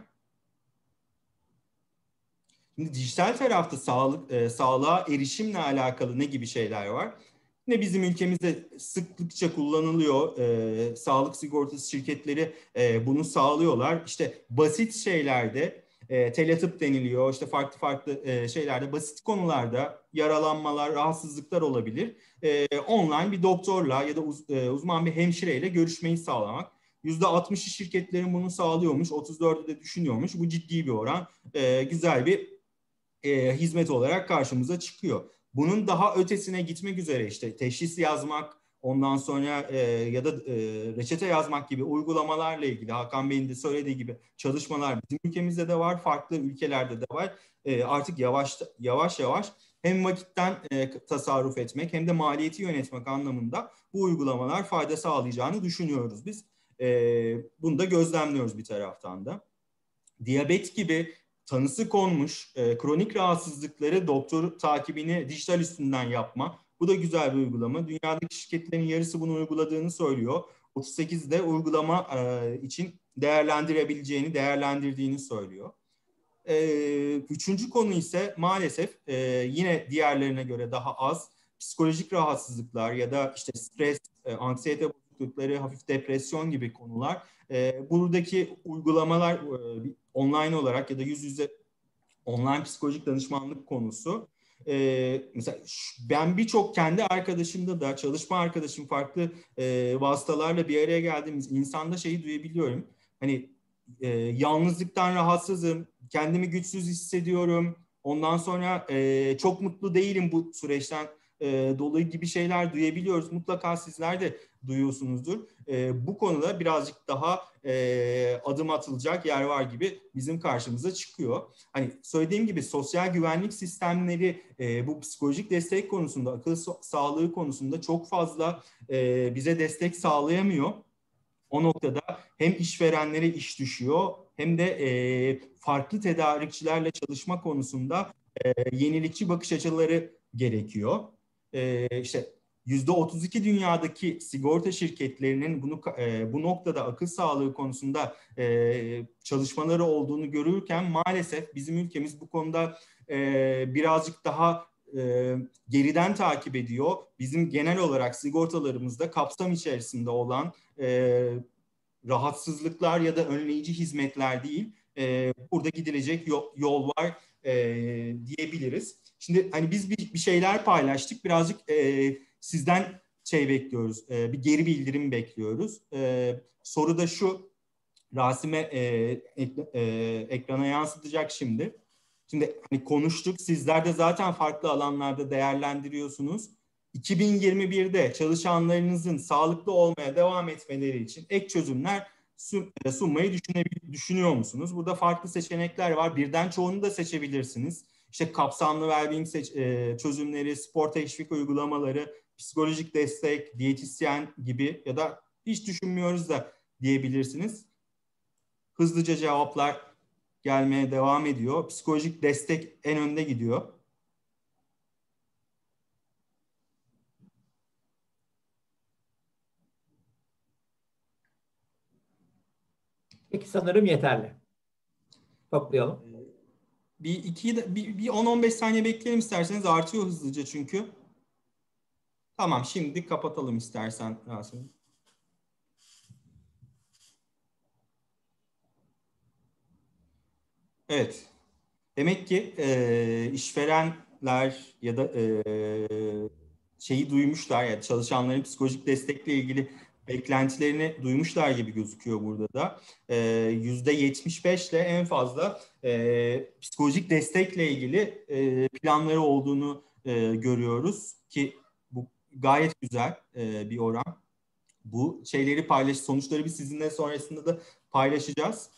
Şimdi dijital tarafta sağlığa erişimle alakalı ne gibi şeyler var? Yine bizim ülkemizde sıklıkça kullanılıyor. Sağlık sigortası şirketleri bunu sağlıyorlar. İşte basit şeylerde teletıp deniliyor. İşte farklı şeylerde, basit konularda yaralanmalar, rahatsızlıklar olabilir. Online bir doktorla ya da uzman bir hemşireyle görüşmeyi sağlamak. %60'ı şirketlerin bunu sağlıyormuş, 34'ü de düşünüyormuş. Bu ciddi bir oran. Güzel bir hizmet olarak karşımıza çıkıyor. Bunun daha ötesine gitmek üzere işte teşhis yazmak, ondan sonra ya da reçete yazmak gibi uygulamalarla ilgili Hakan Bey'in de söylediği gibi çalışmalar bizim ülkemizde de var, farklı ülkelerde de var. Artık yavaş yavaş hem vakitten tasarruf etmek hem de maliyeti yönetmek anlamında bu uygulamalar fayda sağlayacağını düşünüyoruz biz. Bunu da gözlemliyoruz bir taraftan da. Diyabet gibi tanısı konmuş kronik rahatsızlıkları doktor takibini dijital üstünden yapma. Bu da güzel bir uygulama. Dünyadaki şirketlerin yarısı bunu uyguladığını söylüyor. 38'de uygulama için değerlendirdiğini söylüyor. Üçüncü konu ise maalesef yine diğerlerine göre daha az psikolojik rahatsızlıklar ya da işte stres, anksiyete bozuklukları, hafif depresyon gibi konular. Buradaki uygulamalar online olarak ya da yüz yüze online psikolojik danışmanlık konusu. Mesela ben birçok kendi arkadaşımda da çalışma arkadaşım farklı vasıtalarla bir araya geldiğimiz insanda şeyi duyabiliyorum. Hani yalnızlıktan rahatsızım, kendimi güçsüz hissediyorum. Ondan sonra çok mutlu değilim bu süreçten dolayı gibi şeyler duyabiliyoruz. Mutlaka sizler de duyuyorsunuzdur. Bu konuda birazcık daha adım atılacak yer var gibi bizim karşımıza çıkıyor. Hani söylediğim gibi sosyal güvenlik sistemleri bu psikolojik destek konusunda, akıl sağlığı konusunda çok fazla bize destek sağlayamıyor. O noktada hem işverenlere iş düşüyor hem de farklı tedarikçilerle çalışma konusunda yenilikçi bakış açıları gerekiyor. İşte %32 dünyadaki sigorta şirketlerinin bu noktada akıl sağlığı konusunda çalışmaları olduğunu görürken maalesef bizim ülkemiz bu konuda birazcık daha geriden takip ediyor. Bizim genel olarak sigortalarımızda kapsam içerisinde olan rahatsızlıklar ya da önleyici hizmetler değil. Burada gidilecek yol var diyebiliriz. Şimdi hani biz bir şeyler paylaştık. Birazcık sizden şey bekliyoruz. Bir geri bildirim bekliyoruz. Soru da şu. Rasim'e ekrana yansıtacak şimdi. Şimdi hani konuştuk. Sizler de zaten farklı alanlarda değerlendiriyorsunuz. 2021'de çalışanlarınızın sağlıklı olmaya devam etmeleri için ek çözümler sunmayı düşünüyor musunuz? Burada farklı seçenekler var. Birden çoğunu da seçebilirsiniz. İşte kapsamlı wellbeing çözümleri, spor teşvik uygulamaları, psikolojik destek, diyetisyen gibi ya da hiç düşünmüyoruz da diyebilirsiniz. Hızlıca cevaplar gelmeye devam ediyor. Psikolojik destek en önde gidiyor. Peki sanırım yeterli. Toplayalım. Bir 10-15 saniye bekleyelim isterseniz, artıyor hızlıca çünkü. Tamam, şimdi kapatalım istersen Rasim. Evet. Demek ki işverenler ya da şeyi duymuşlar, yani çalışanların psikolojik destekle ilgili beklentilerini duymuşlar gibi gözüküyor burada da. %75 ile en fazla psikolojik destekle ilgili planları olduğunu görüyoruz ki bu gayet güzel bir oran. Bu şeyleri sonuçları biz sizinle sonrasında da paylaşacağız.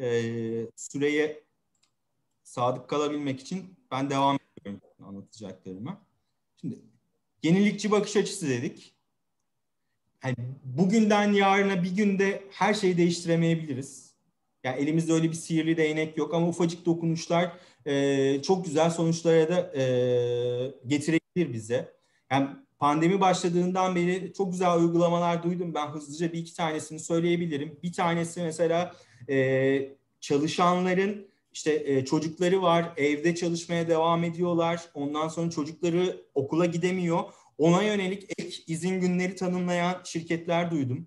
Süreye sadık kalabilmek için ben devam ediyorum anlatacaklarıma. Şimdi yenilikçi bakış açısı dedik. Yani bugünden yarına bir günde her şeyi değiştiremeyebiliriz. Yani elimizde öyle bir sihirli değnek yok ama ufacık dokunuşlar çok güzel sonuçlara da getirebilir bize. Yani pandemi başladığından beri çok güzel uygulamalar duydum. Ben hızlıca bir iki tanesini söyleyebilirim. Bir tanesi mesela çalışanların işte çocukları var, evde çalışmaya devam ediyorlar. Ondan sonra çocukları okula gidemiyor. Ona yönelik ek izin günleri tanımlayan şirketler duydum.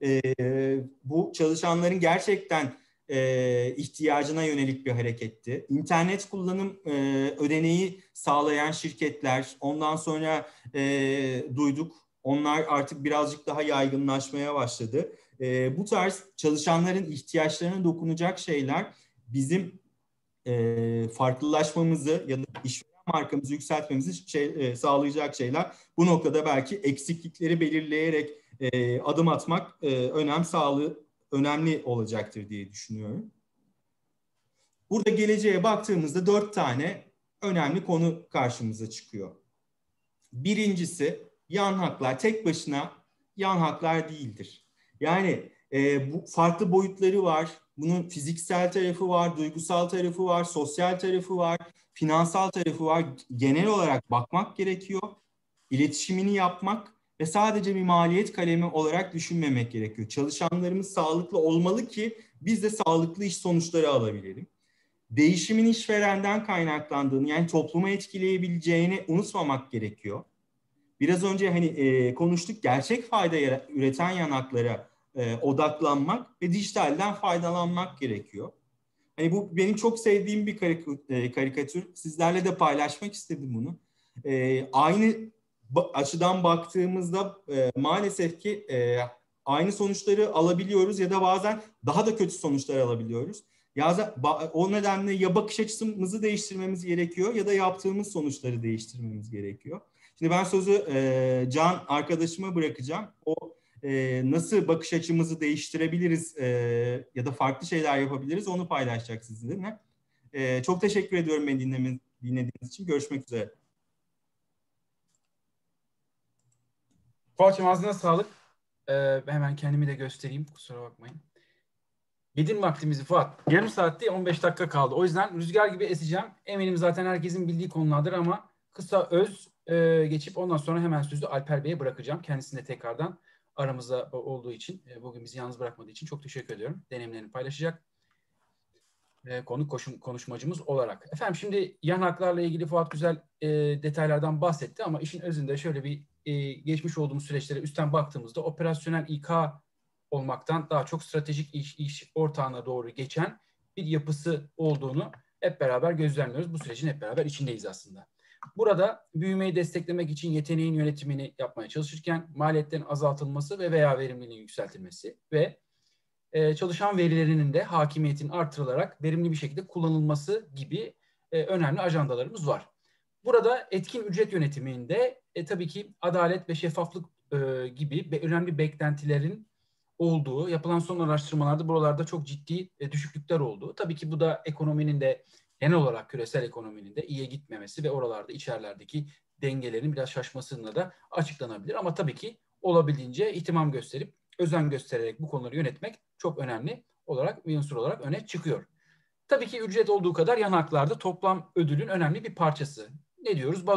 Bu çalışanların gerçekten ihtiyacına yönelik bir hareketti. İnternet kullanım ödeneği sağlayan şirketler, ondan sonra duyduk. Onlar artık birazcık daha yaygınlaşmaya başladı. Bu tarz çalışanların ihtiyaçlarına dokunacak şeyler bizim farklılaşmamızı ya da işveren markamızı yükseltmemizi sağlayacak şeyler. Bu noktada belki eksiklikleri belirleyerek adım atmak önemli olacaktır diye düşünüyorum. Burada geleceğe baktığımızda 4 tane önemli konu karşımıza çıkıyor. Birincisi, yan haklar tek başına yan haklar değildir. Yani bu farklı boyutları var. Bunun fiziksel tarafı var, duygusal tarafı var, sosyal tarafı var, finansal tarafı var. Genel olarak bakmak gerekiyor. İletişimini yapmak ve sadece bir maliyet kalemi olarak düşünmemek gerekiyor. Çalışanlarımız sağlıklı olmalı ki biz de sağlıklı iş sonuçları alabilelim. Değişimin işverenden kaynaklandığını, yani toplumu etkileyebileceğini unutmamak gerekiyor. Biraz önce hani konuştuk, gerçek fayda üreten yanaklara odaklanmak ve dijitalden faydalanmak gerekiyor. Hani bu benim çok sevdiğim bir karikatür. Sizlerle de paylaşmak istedim bunu. Aynı açıdan baktığımızda maalesef ki aynı sonuçları alabiliyoruz ya da bazen daha da kötü sonuçlar alabiliyoruz. Ya o nedenle ya bakış açımızı değiştirmemiz gerekiyor ya da yaptığımız sonuçları değiştirmemiz gerekiyor. Şimdi ben sözü Can arkadaşıma bırakacağım. O nasıl bakış açımızı değiştirebiliriz ya da farklı şeyler yapabiliriz onu paylaşacak sizinle. Çok teşekkür ediyorum beni dinlediğiniz için. Görüşmek üzere. Fuat'cığım ağzına sağlık. Hemen kendimi de göstereyim. Kusura bakmayın. Yedin vaktimizi Fuat. Yarım saat değil 15 dakika kaldı. O yüzden rüzgar gibi eseceğim. Eminim zaten herkesin bildiği konulardır ama kısa öz geçip ondan sonra hemen sözü Alper Bey'e bırakacağım. Kendisine tekrardan aramızda olduğu için, bugün bizi yalnız bırakmadığı için çok teşekkür ediyorum. Deneyimlerini paylaşacak konuşmacımız olarak. Efendim şimdi yan haklarla ilgili Fuat güzel detaylardan bahsetti ama işin özünde şöyle bir geçmiş olduğumuz süreçlere üstten baktığımızda operasyonel İK olmaktan daha çok stratejik iş ortağına doğru geçen bir yapısı olduğunu hep beraber gözlemliyoruz. Bu sürecin hep beraber içindeyiz aslında. Burada büyümeyi desteklemek için yeteneğin yönetimini yapmaya çalışırken maliyetlerin azaltılması ve veya verimliliğin yükseltilmesi ve çalışan verilerinin de hakimiyetin artırılarak verimli bir şekilde kullanılması gibi önemli ajandalarımız var. Burada etkin ücret yönetiminde tabii ki adalet ve şeffaflık gibi önemli beklentilerin olduğu, yapılan son araştırmalarda buralarda çok ciddi düşüklükler oldu. Tabii ki bu da ekonominin de genel olarak küresel ekonominin de iyiye gitmemesi ve oralarda içerilerdeki dengelerin biraz şaşmasıyla da açıklanabilir. Ama tabii ki olabildiğince ihtimam gösterip özen göstererek bu konuları yönetmek çok önemli olarak bir unsur olarak öne çıkıyor. Tabii ki ücret olduğu kadar yan haklarda toplam ödülün önemli bir parçası. Ne diyoruz?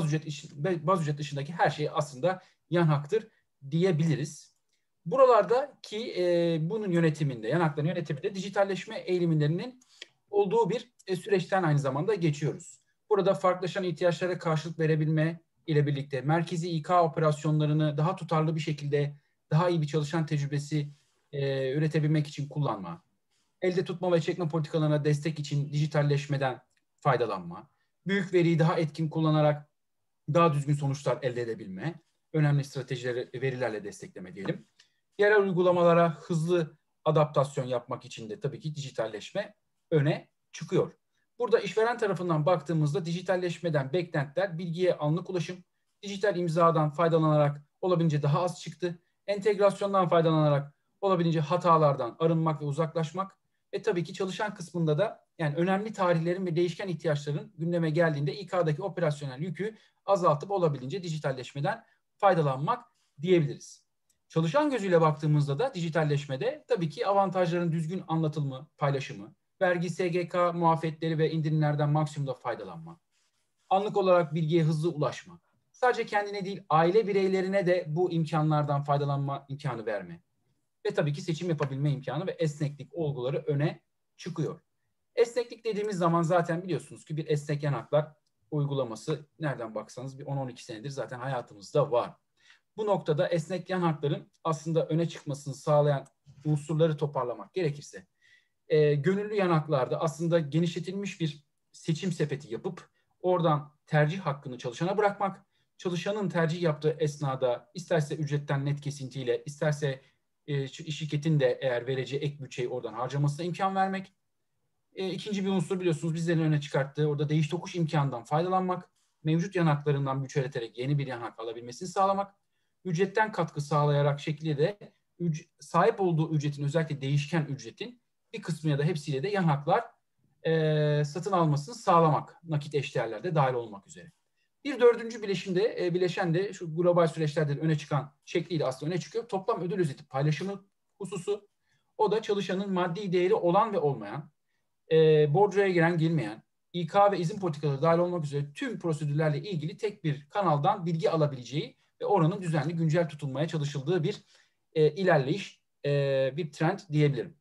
Baz ücret dışındaki her şey aslında yan haktır diyebiliriz. Buralardaki bunun yönetiminde, yan hakların yönetiminde dijitalleşme eğilimlerinin olduğu bir süreçten aynı zamanda geçiyoruz. Burada farklılaşan ihtiyaçlara karşılık verebilme ile birlikte merkezi İK operasyonlarını daha tutarlı bir şekilde daha iyi bir çalışan tecrübesi üretebilmek için kullanma, elde tutma ve çekme politikalarına destek için dijitalleşmeden faydalanma, büyük veriyi daha etkin kullanarak daha düzgün sonuçlar elde edebilme, önemli stratejileri verilerle destekleme diyelim. Yerel uygulamalara hızlı adaptasyon yapmak için de tabii ki dijitalleşme öne çıkıyor. Burada işveren tarafından baktığımızda dijitalleşmeden beklentiler bilgiye anlık ulaşım, dijital imzadan faydalanarak olabildiğince daha az çıktı, entegrasyondan faydalanarak olabildiğince hatalardan arınmak ve uzaklaşmak ve tabii ki çalışan kısmında da yani önemli tarihlerin ve değişken ihtiyaçların gündeme geldiğinde İK'daki operasyonel yükü azaltıp olabildiğince dijitalleşmeden faydalanmak diyebiliriz. Çalışan gözüyle baktığımızda da dijitalleşmede tabii ki avantajların düzgün anlatılımı, paylaşımı, vergi, SGK muafiyetleri ve indirimlerden maksimumda faydalanma, anlık olarak bilgiye hızlı ulaşma, sadece kendine değil aile bireylerine de bu imkanlardan faydalanma imkanı verme ve tabii ki seçim yapabilme imkanı ve esneklik olguları öne çıkıyor. Esneklik dediğimiz zaman zaten biliyorsunuz ki bir esnek yan haklar uygulaması nereden baksanız bir 10-12 senedir zaten hayatımızda var. Bu noktada esnek yan hakların aslında öne çıkmasını sağlayan unsurları toparlamak gerekirse gönüllü yan haklarda aslında genişletilmiş bir seçim sepeti yapıp oradan tercih hakkını çalışana bırakmak, çalışanın tercih yaptığı esnada isterse ücretten net kesintiyle, isterse şirketin de eğer vereceği ek bütçeyi oradan harcamasına imkan vermek. İkinci bir unsur biliyorsunuz bizlerin öne çıkarttığı orada değiş tokuş imkanından faydalanmak, mevcut yan haklarından bütçeleterek yeni bir yan hak alabilmesini sağlamak, ücretten katkı sağlayarak şekliyle de sahip olduğu ücretin özellikle değişken ücretin bir kısmı ya da hepsiyle de yan haklar satın almasını sağlamak, nakit eşdeğerlerde dahil olmak üzere. Bir dördüncü bileşen de şu global süreçlerde öne çıkan şekliyle aslında öne çıkıyor. Toplam ödül özeti paylaşımı hususu. O da çalışanın maddi değeri olan ve olmayan, bordroya giren girmeyen, İK ve izin politikaları dahil olmak üzere tüm prosedürlerle ilgili tek bir kanaldan bilgi alabileceği ve oranın düzenli güncel tutulmaya çalışıldığı bir ilerleyiş, bir trend diyebilirim.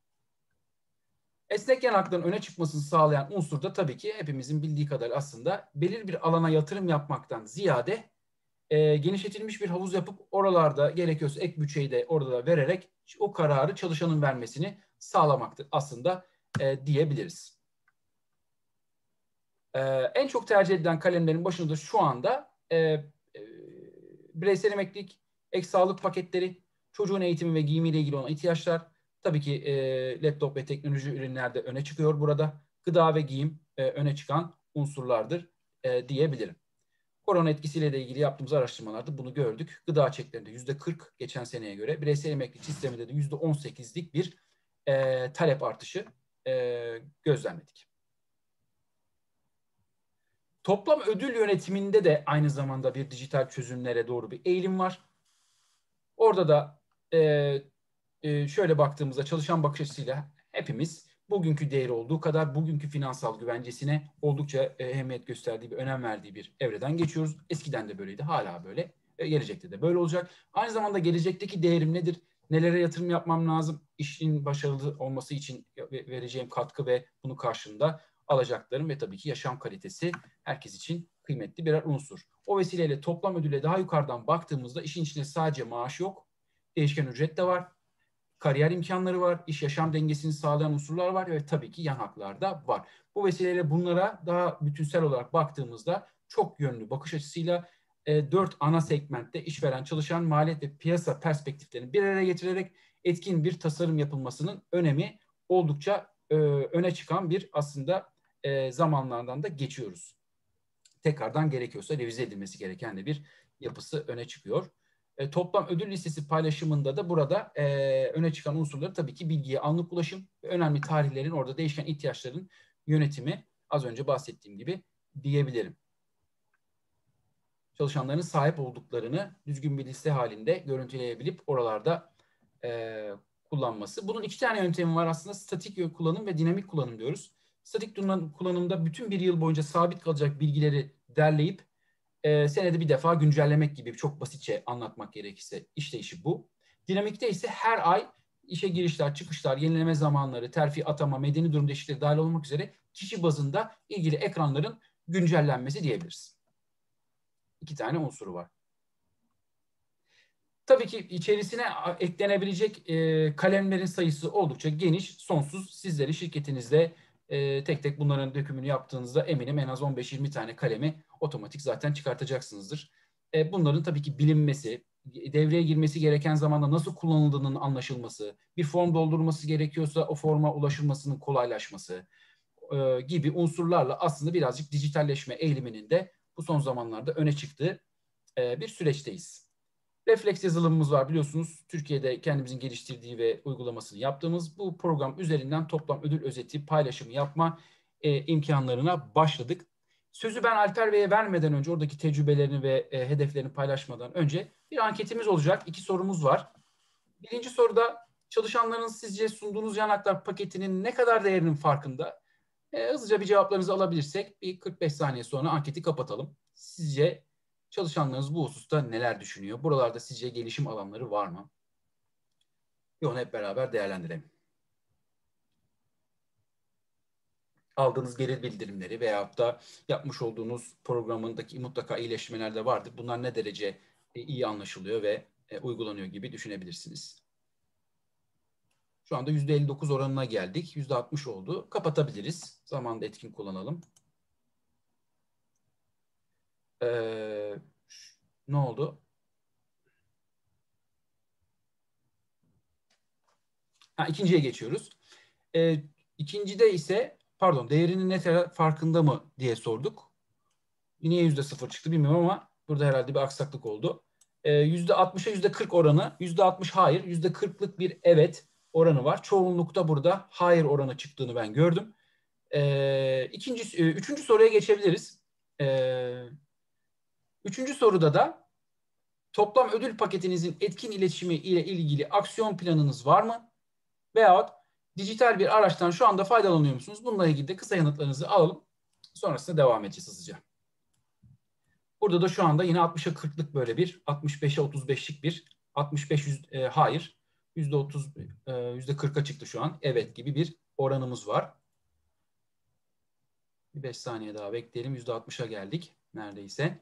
Esnek yan hakların öne çıkmasını sağlayan unsur da tabii ki hepimizin bildiği kadar aslında belirli bir alana yatırım yapmaktan ziyade genişletilmiş bir havuz yapıp oralarda gerekiyorsa ek bütçeyi de orada da vererek o kararı çalışanın vermesini sağlamaktır aslında diyebiliriz. En çok tercih edilen kalemlerin başında şu anda bireysel emeklilik, ek sağlık paketleri, çocuğun eğitimi ve giyimiyle ilgili olan ihtiyaçlar, tabii ki laptop ve teknoloji ürünlerde öne çıkıyor burada. Gıda ve giyim öne çıkan unsurlardır diyebilirim. Korona etkisiyle de ilgili yaptığımız araştırmalarda bunu gördük. Gıda çeklerinde %40 geçen seneye göre, bireysel emeklilik sisteminde de %18'lik bir talep artışı gözlemledik. Toplam ödül yönetiminde de aynı zamanda bir dijital çözümlere doğru bir eğilim var. Orada da şöyle baktığımızda çalışan bakış açısıyla hepimiz bugünkü değeri olduğu kadar bugünkü finansal güvencesine oldukça ehemmiyet gösterdiği, bir önem verdiği bir evreden geçiyoruz. Eskiden de böyleydi, hala böyle. Gelecekte de böyle olacak. Aynı zamanda gelecekteki değerim nedir? Nelere yatırım yapmam lazım? İşin başarılı olması için vereceğim katkı ve bunun karşılığında alacaklarım ve tabii ki yaşam kalitesi herkes için kıymetli birer unsur. O vesileyle toplam ödüle daha yukarıdan baktığımızda işin içinde sadece maaş yok, değişken ücret de var, kariyer imkanları var, iş yaşam dengesini sağlayan unsurlar var ve tabii ki yan haklar da var. Bu vesileyle bunlara daha bütünsel olarak baktığımızda çok yönlü bakış açısıyla 4 ana segmentte işveren, çalışan, maliyet ve piyasa perspektiflerini bir araya getirerek etkin bir tasarım yapılmasının önemi oldukça öne çıkan bir aslında zamanlardan da geçiyoruz. Tekrardan gerekiyorsa revize edilmesi gereken de bir yapısı öne çıkıyor. Toplam ödül listesi paylaşımında da burada öne çıkan unsurları tabii ki bilgiye anlık ulaşım ve önemli tarihlerin, orada değişken ihtiyaçların yönetimi, az önce bahsettiğim gibi diyebilirim. Çalışanların sahip olduklarını düzgün bir liste halinde görüntüleyebilip oralarda kullanması. Bunun iki tane yöntemi var aslında: statik kullanım ve dinamik kullanım diyoruz. Statik kullanımda bütün bir yıl boyunca sabit kalacak bilgileri derleyip senede bir defa güncellemek gibi, çok basitçe anlatmak gerekirse işleyişi bu. Dinamikte ise her ay işe girişler, çıkışlar, yenileme zamanları, terfi, atama, medeni durum değişiklikleri dahil olmak üzere kişi bazında ilgili ekranların güncellenmesi diyebiliriz. İki tane unsuru var. Tabii ki içerisine eklenebilecek kalemlerin sayısı oldukça geniş, sonsuz. Sizleri şirketinizde tek tek bunların dökümünü yaptığınızda eminim en az 15-20 tane kalemi otomatik zaten çıkartacaksınızdır. Bunların tabii ki bilinmesi, devreye girmesi gereken zamanda nasıl kullanıldığının anlaşılması, bir form doldurulması gerekiyorsa o forma ulaşılmasının kolaylaşması gibi unsurlarla aslında birazcık dijitalleşme eğiliminin de bu son zamanlarda öne çıktığı bir süreçteyiz. Refleks yazılımımız var biliyorsunuz. Türkiye'de kendimizin geliştirdiği ve uygulamasını yaptığımız bu program üzerinden toplam ödül özeti paylaşımı yapma imkanlarına başladık. Sözü ben Alper Bey'e vermeden önce, oradaki tecrübelerini ve hedeflerini paylaşmadan önce bir anketimiz olacak. 2 sorumuz var. Birinci soruda, çalışanların sizce sunduğunuz yan haklar paketinin ne kadar değerinin farkında? Hızlıca bir cevaplarınızı alabilirsek bir 45 saniye sonra anketi kapatalım. Sizce çalışanlarınız bu hususta neler düşünüyor? Buralarda sizce gelişim alanları var mı? Bir onu hep beraber değerlendirelim. Aldığınız geri bildirimleri veyahut da yapmış olduğunuz programındaki mutlaka iyileşmeler de vardır. Bunlar ne derece iyi anlaşılıyor ve uygulanıyor gibi düşünebilirsiniz. Şu anda %59 oranına geldik. %60 oldu. Kapatabiliriz. Zamanında etkin kullanalım. Ne oldu? İkinciye geçiyoruz. İkincide ise, pardon, değerinin ne farkında mı diye sorduk. Niye %0 çıktı bilmiyorum ama burada herhalde bir aksaklık oldu. %60'a %40 oranı, %60 hayır, %40'lık bir evet oranı var. Çoğunlukta burada hayır oranı çıktığını ben gördüm. Üçüncü soruya geçebiliriz. Üçüncü soruda da toplam ödül paketinizin etkin iletişimi ile ilgili aksiyon planınız var mı? Veyahut dijital bir araçtan şu anda faydalanıyor musunuz? Bununla ilgili de kısa yanıtlarınızı alalım. Sonrasında devam edeceğiz hızlıca. Burada da şu anda yine 60'a 40'lık böyle bir, 65'e 35'lik bir, 65 hayır, %30, %40'a çıktı şu an. Evet gibi bir oranımız var. Bir 5 saniye daha bekleyelim. %60'a geldik neredeyse.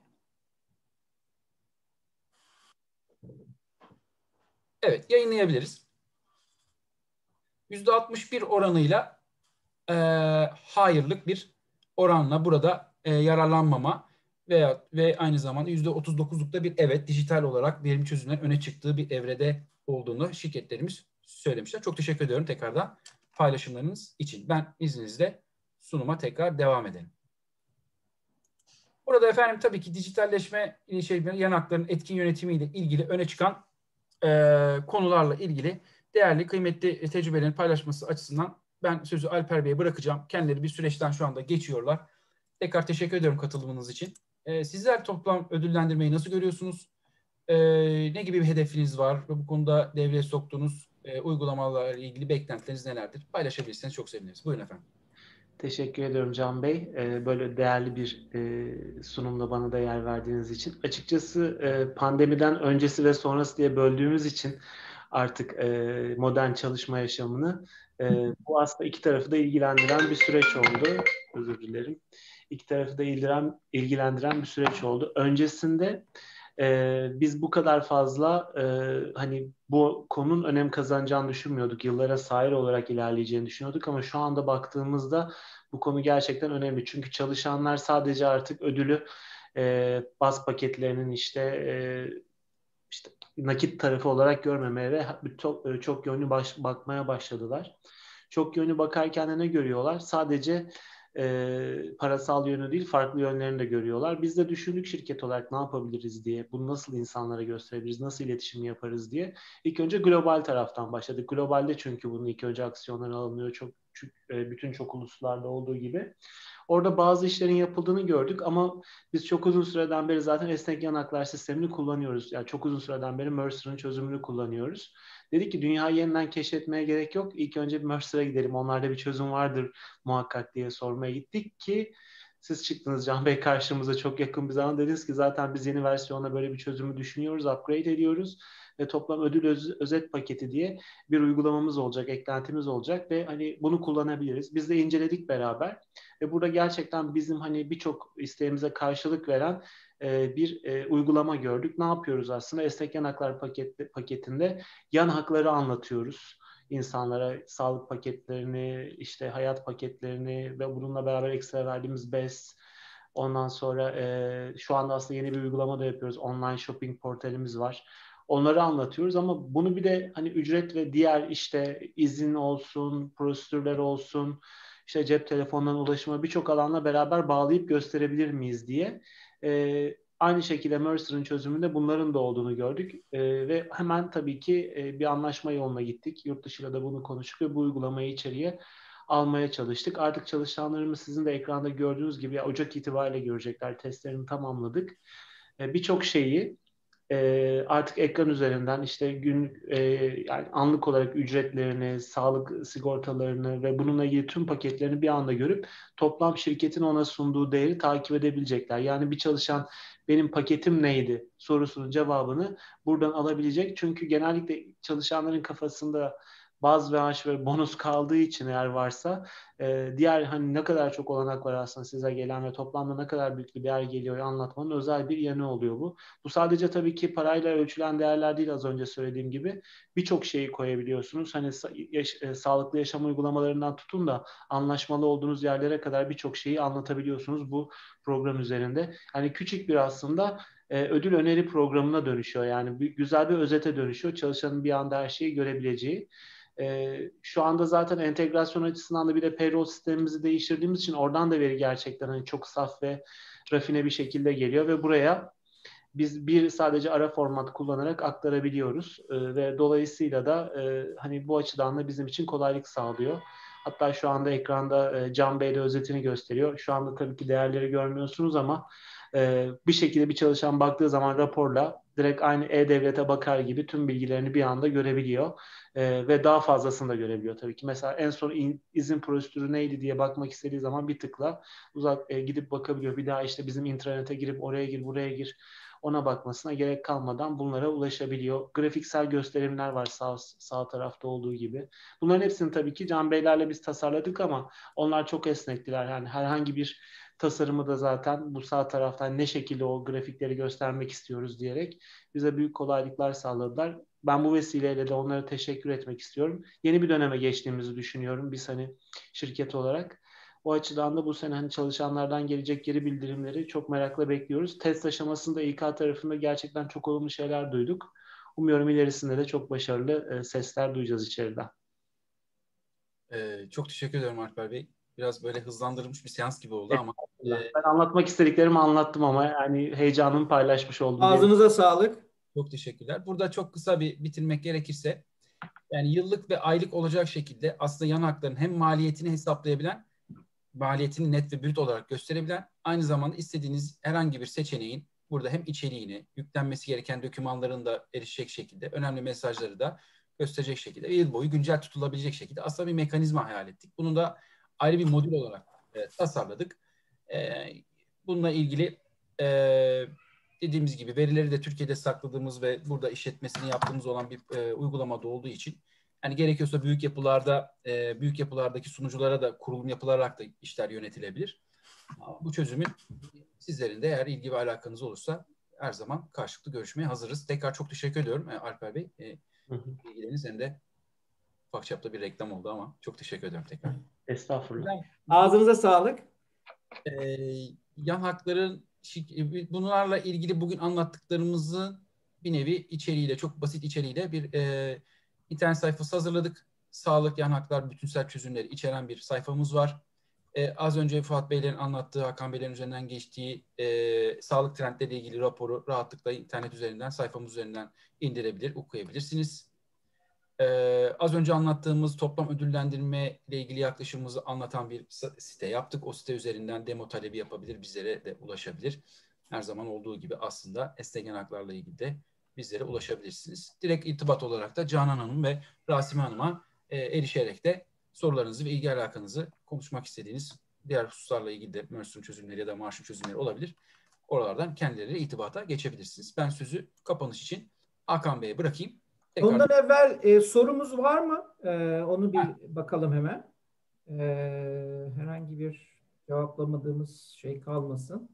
Evet, yayınlayabiliriz. %61 oranıyla hayırlık bir oranla burada yararlanmama ve aynı zamanda %39'lukta bir evet, dijital olarak verim çözümlerin öne çıktığı bir evrede olduğunu şirketlerimiz söylemişler. Çok teşekkür ediyorum tekrardan paylaşımlarınız için. Ben izninizle sunuma tekrar devam edelim. Burada efendim tabii ki dijitalleşme yan hakların etkin yönetimiyle ilgili öne çıkan konularla ilgili değerli, kıymetli tecrübelerini paylaşması açısından ben sözü Alper Bey'e bırakacağım. Kendileri bir süreçten şu anda geçiyorlar. Tekrar teşekkür ediyorum katılımınız için. Sizler toplam ödüllendirmeyi nasıl görüyorsunuz? Ne gibi bir hedefiniz var? Ve bu konuda devreye soktuğunuz uygulamalarla ilgili beklentileriniz nelerdir? Paylaşabilirseniz çok seviniriz. Buyurun efendim. Teşekkür ediyorum Can Bey. Böyle değerli bir sunumda bana da yer verdiğiniz için. Açıkçası pandemiden öncesi ve sonrası diye böldüğümüz için artık modern çalışma yaşamını bu aslında iki tarafı da ilgilendiren bir süreç oldu. Özür dilerim. İki tarafı da ilgilendiren bir süreç oldu. Öncesinde biz bu kadar fazla hani bu konunun önem kazanacağını düşünmüyorduk. Yıllara sahip olarak ilerleyeceğini düşünüyorduk ama şu anda baktığımızda bu konu gerçekten önemli. Çünkü çalışanlar sadece artık ödülü baz paketlerinin işte nakit tarafı olarak görmemeye ve çok yönlü bakmaya başladılar. Çok yönlü bakarken de ne görüyorlar? Sadece parasal yönü değil, farklı yönlerini de görüyorlar. Biz de düşündük şirket olarak ne yapabiliriz diye, bunu nasıl insanlara gösterebiliriz, nasıl iletişim yaparız diye. İlk önce global taraftan başladık. Globalde çünkü bunun ilk önce aksiyonları alınıyor, bütün çok uluslarda olduğu gibi. Orada bazı işlerin yapıldığını gördük ama biz çok uzun süreden beri zaten esnek yanaklar sistemini kullanıyoruz. Yani çok uzun süreden beri Mercer'ın çözümünü kullanıyoruz. Dedik ki dünyayı yeniden keşfetmeye gerek yok. İlk önce bir Mercer'a gidelim. Onlarda bir çözüm vardır muhakkak diye sormaya gittik ki siz çıktınız Can Bey karşımıza çok yakın bir zaman. Dediniz ki zaten biz yeni versiyonla böyle bir çözümü düşünüyoruz, upgrade ediyoruz ve toplam ödül özet paketi diye bir uygulamamız olacak, eklentimiz olacak ve hani bunu kullanabiliriz. Biz de inceledik beraber ve burada gerçekten bizim hani birçok isteğimize karşılık veren bir uygulama gördük. Ne yapıyoruz aslında? Esnek yan haklar paketinde yan hakları anlatıyoruz. İnsanlara sağlık paketlerini, işte hayat paketlerini ve bununla beraber ekstra verdiğimiz BES. Ondan sonra şu anda aslında yeni bir uygulama da yapıyoruz. Online shopping portalimiz var. Onları anlatıyoruz ama bunu bir de hani ücret ve diğer işte izin olsun, prosedürler olsun, işte cep telefonundan ulaşıma birçok alanla beraber bağlayıp gösterebilir miyiz diye. Aynı şekilde Mercer'ın çözümünde bunların da olduğunu gördük ve hemen tabii ki bir anlaşma yoluna gittik. Yurt dışıyla da bunu konuştuk ve bu uygulamayı içeriye almaya çalıştık. Artık çalışanlarımız sizin de ekranda gördüğünüz gibi Ocak itibariyle görecekler. Testlerini tamamladık. Birçok şeyi artık ekran üzerinden işte yani anlık olarak ücretlerini, sağlık sigortalarını ve bununla ilgili tüm paketlerini bir anda görüp toplam şirketin ona sunduğu değeri takip edebilecekler. Yani bir çalışan benim paketim neydi sorusunun cevabını buradan alabilecek. Çünkü genellikle çalışanların kafasında baz ve maaş ve bonus kaldığı için eğer varsa diğer hani ne kadar çok olanak var aslında size gelen ve toplamda ne kadar büyük bir değer geliyor anlatmanın özel bir yanı oluyor bu. Bu sadece tabii ki parayla ölçülen değerler değil az önce söylediğim gibi. Birçok şeyi koyabiliyorsunuz. Hani sağlıklı yaşam uygulamalarından tutun da anlaşmalı olduğunuz yerlere kadar birçok şeyi anlatabiliyorsunuz bu program üzerinde. Hani küçük bir aslında ödül öneri programına dönüşüyor. Yani güzel bir özete dönüşüyor. Çalışanın bir anda her şeyi görebileceği. Şu anda zaten entegrasyon açısından da bir de payroll sistemimizi değiştirdiğimiz için oradan da veri gerçekten hani çok saf ve rafine bir şekilde geliyor ve buraya biz sadece ara format kullanarak aktarabiliyoruz ve dolayısıyla da hani bu açıdan da bizim için kolaylık sağlıyor. Hatta şu anda ekranda Can Bey de özetini gösteriyor. Şu anda tabii ki değerleri görmüyorsunuz ama bir şekilde bir çalışan baktığı zaman raporla direkt aynı E-Devlet'e bakar gibi tüm bilgilerini bir anda görebiliyor. Ve daha fazlasını da görebiliyor tabii ki. Mesela en son izin prosedürü neydi diye bakmak istediği zaman bir tıkla gidip bakabiliyor. Bir daha işte bizim intranete girip oraya gir, buraya gir ona bakmasına gerek kalmadan bunlara ulaşabiliyor. Grafiksel gösterimler var sağ tarafta olduğu gibi. Bunların hepsini tabii ki Can Beylerle biz tasarladık ama onlar çok esnektiler. Yani herhangi bir tasarımı da zaten bu sağ taraftan ne şekilde o grafikleri göstermek istiyoruz diyerek bize büyük kolaylıklar sağladılar. Ben bu vesileyle de onlara teşekkür etmek istiyorum. Yeni bir döneme geçtiğimizi düşünüyorum biz hani şirket olarak. O açıdan da bu sene hani çalışanlardan gelecek geri bildirimleri çok merakla bekliyoruz. Test aşamasında İK tarafında gerçekten çok olumlu şeyler duyduk. Umuyorum ilerisinde de çok başarılı sesler duyacağız içeriden. Çok teşekkür ederim Alper Bey. Biraz böyle hızlandırılmış bir seans gibi oldu ama Ben anlatmak istediklerimi anlattım ama yani heyecanımı paylaşmış oldum. Ağzınıza sağlık. Çok teşekkürler. Burada çok kısa bir bitirmek gerekirse, yani yıllık ve aylık olacak şekilde aslında yan hakların hem maliyetini hesaplayabilen, maliyetini net ve brüt olarak gösterebilen, aynı zamanda istediğiniz herhangi bir seçeneğin burada hem içeriğini, yüklenmesi gereken dokümanların da erişecek şekilde, önemli mesajları da gösterecek şekilde ve yıl boyu güncel tutulabilecek şekilde aslında bir mekanizma hayal ettik. Bunu da ayrı bir modül olarak tasarladık. Bununla ilgili dediğimiz gibi verileri de Türkiye'de sakladığımız ve burada işletmesini yaptığımız olan bir uygulamada olduğu için, yani gerekiyorsa büyük yapılardaki sunuculara da kurulum yapılarak da işler yönetilebilir. Ama bu çözümün sizlerin de eğer ilgi ve alakanız olursa her zaman karşılıklı görüşmeye hazırız. Tekrar çok teşekkür ediyorum Alper Bey. İlgileriniz hem de ufak çapta bir reklam oldu ama çok teşekkür ederim tekrar. Estağfurullah. Ağzınıza sağlık. Yan hakların bunlarla ilgili bugün anlattıklarımızın bir nevi içeriğiyle, çok basit içeriğiyle bir internet sayfası hazırladık. Sağlık, yan haklar, bütünsel çözümleri içeren bir sayfamız var. Az önce Fuat Beylerin anlattığı, Hakan Beylerin üzerinden geçtiği sağlık trendleriyle ilgili raporu rahatlıkla internet üzerinden, sayfamız üzerinden indirebilir, okuyabilirsiniz. Az önce anlattığımız toplam ödüllendirme ile ilgili yaklaşımımızı anlatan bir site yaptık. O site üzerinden demo talebi yapabilir, bizlere de ulaşabilir. Her zaman olduğu gibi aslında esnek yan haklarla ilgili de bizlere ulaşabilirsiniz. Direkt irtibat olarak da Canan Hanım ve Rasime Hanım'a erişerek de sorularınızı ve ilgi alakanızı, konuşmak istediğiniz diğer hususlarla ilgili de Mercer'ın çözümleri ya da Marsh'ın çözümleri olabilir. Oralardan kendileriyle irtibata geçebilirsiniz. Ben sözü kapanış için Hakan Bey'e bırakayım. Ondan evvel sorumuz var mı? Onu bir bakalım hemen. Herhangi bir cevaplamadığımız şey kalmasın.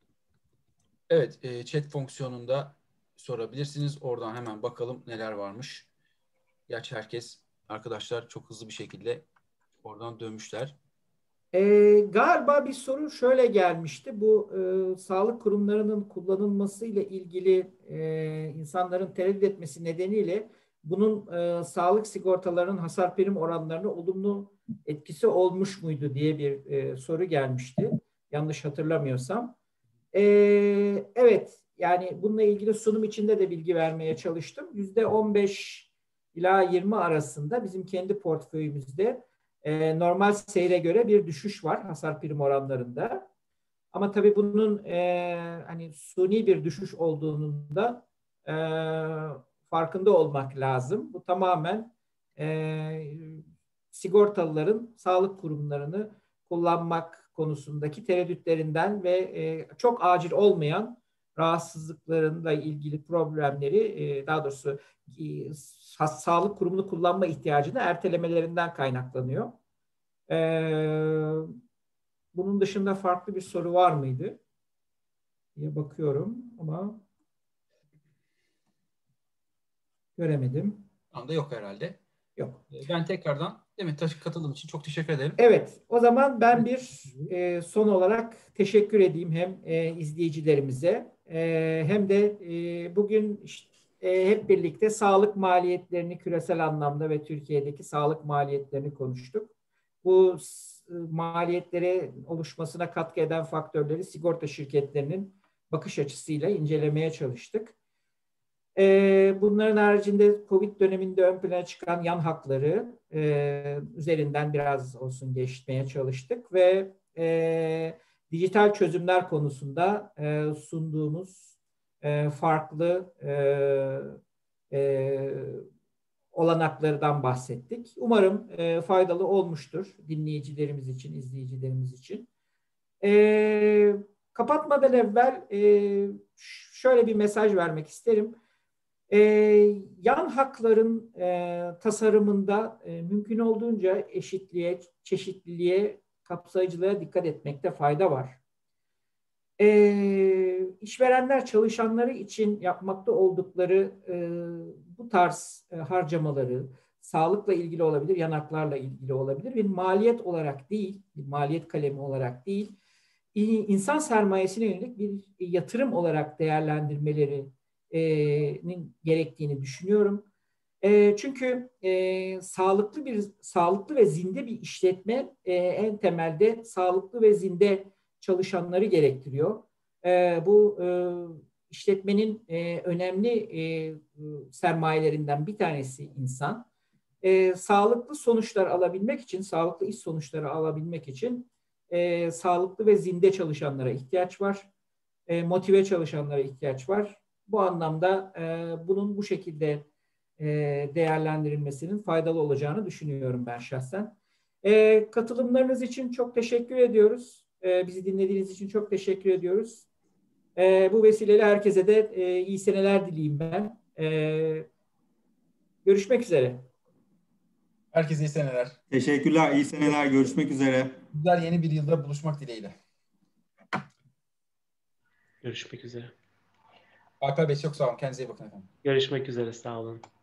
Evet, chat fonksiyonunda sorabilirsiniz. Oradan hemen bakalım neler varmış. Gerçi arkadaşlar çok hızlı bir şekilde oradan dönmüşler. Galiba bir soru şöyle gelmişti. Bu sağlık kurumlarının kullanılmasıyla ilgili insanların tereddüt etmesi nedeniyle bunun sağlık sigortalarının hasar prim oranlarına olumlu etkisi olmuş muydu diye bir soru gelmişti. Yanlış hatırlamıyorsam. Evet, yani bununla ilgili sunum içinde de bilgi vermeye çalıştım. %15 ila 20 arasında bizim kendi portföyümüzde normal seyre göre bir düşüş var hasar prim oranlarında. Ama tabii bunun hani suni bir düşüş olduğunun da farkında olmak lazım. Bu tamamen sigortalıların sağlık kurumlarını kullanmak konusundaki tereddütlerinden ve çok acil olmayan rahatsızlıklarıyla ilgili problemleri, daha doğrusu sağlık kurumunu kullanma ihtiyacını ertelemelerinden kaynaklanıyor. Bunun dışında farklı bir soru var mıydı diye bakıyorum ama göremedim. Anda yok herhalde. Yok. Ben tekrardan katıldığım için çok teşekkür ederim. Evet, o zaman ben bir son olarak teşekkür edeyim hem izleyicilerimize hem de bugün hep birlikte sağlık maliyetlerini küresel anlamda ve Türkiye'deki sağlık maliyetlerini konuştuk. Bu maliyetlere oluşmasına katkı eden faktörleri sigorta şirketlerinin bakış açısıyla incelemeye çalıştık. Bunların haricinde Covid döneminde ön plana çıkan yan hakları üzerinden biraz olsun geçmeye çalıştık ve dijital çözümler konusunda sunduğumuz farklı olanaklardan bahsettik. Umarım faydalı olmuştur dinleyicilerimiz için, izleyicilerimiz için. Kapatmadan evvel şöyle bir mesaj vermek isterim. Yan hakların tasarımında mümkün olduğunca eşitliğe, çeşitliliğe, kapsayıcılığa dikkat etmekte fayda var. İşverenler çalışanları için yapmakta oldukları bu tarz harcamaları sağlıkla ilgili olabilir, yan haklarla ilgili olabilir. Bir maliyet olarak değil, bir maliyet kalemi olarak değil, insan sermayesine yönelik bir yatırım olarak değerlendirmeleri gerektiğini düşünüyorum. Çünkü sağlıklı ve zinde bir işletme en temelde sağlıklı ve zinde çalışanları gerektiriyor. Bu işletmenin önemli sermayelerinden bir tanesi insan. Sağlıklı sonuçlar alabilmek için, sağlıklı iş sonuçları alabilmek için sağlıklı ve zinde çalışanlara ihtiyaç var. Motive çalışanlara ihtiyaç var. Bu anlamda bunun bu şekilde değerlendirilmesinin faydalı olacağını düşünüyorum ben şahsen. Katılımlarınız için çok teşekkür ediyoruz. Bizi dinlediğiniz için çok teşekkür ediyoruz. Bu vesileyle herkese de iyi seneler dileyim ben. Görüşmek üzere. Herkese iyi seneler. Teşekkürler, iyi seneler. Görüşmek üzere. Güzel yeni bir yılda buluşmak dileğiyle. Görüşmek üzere. Alper Bey çok sağ olun. Kendinize iyi bakın efendim. Görüşmek üzere. Sağ olun.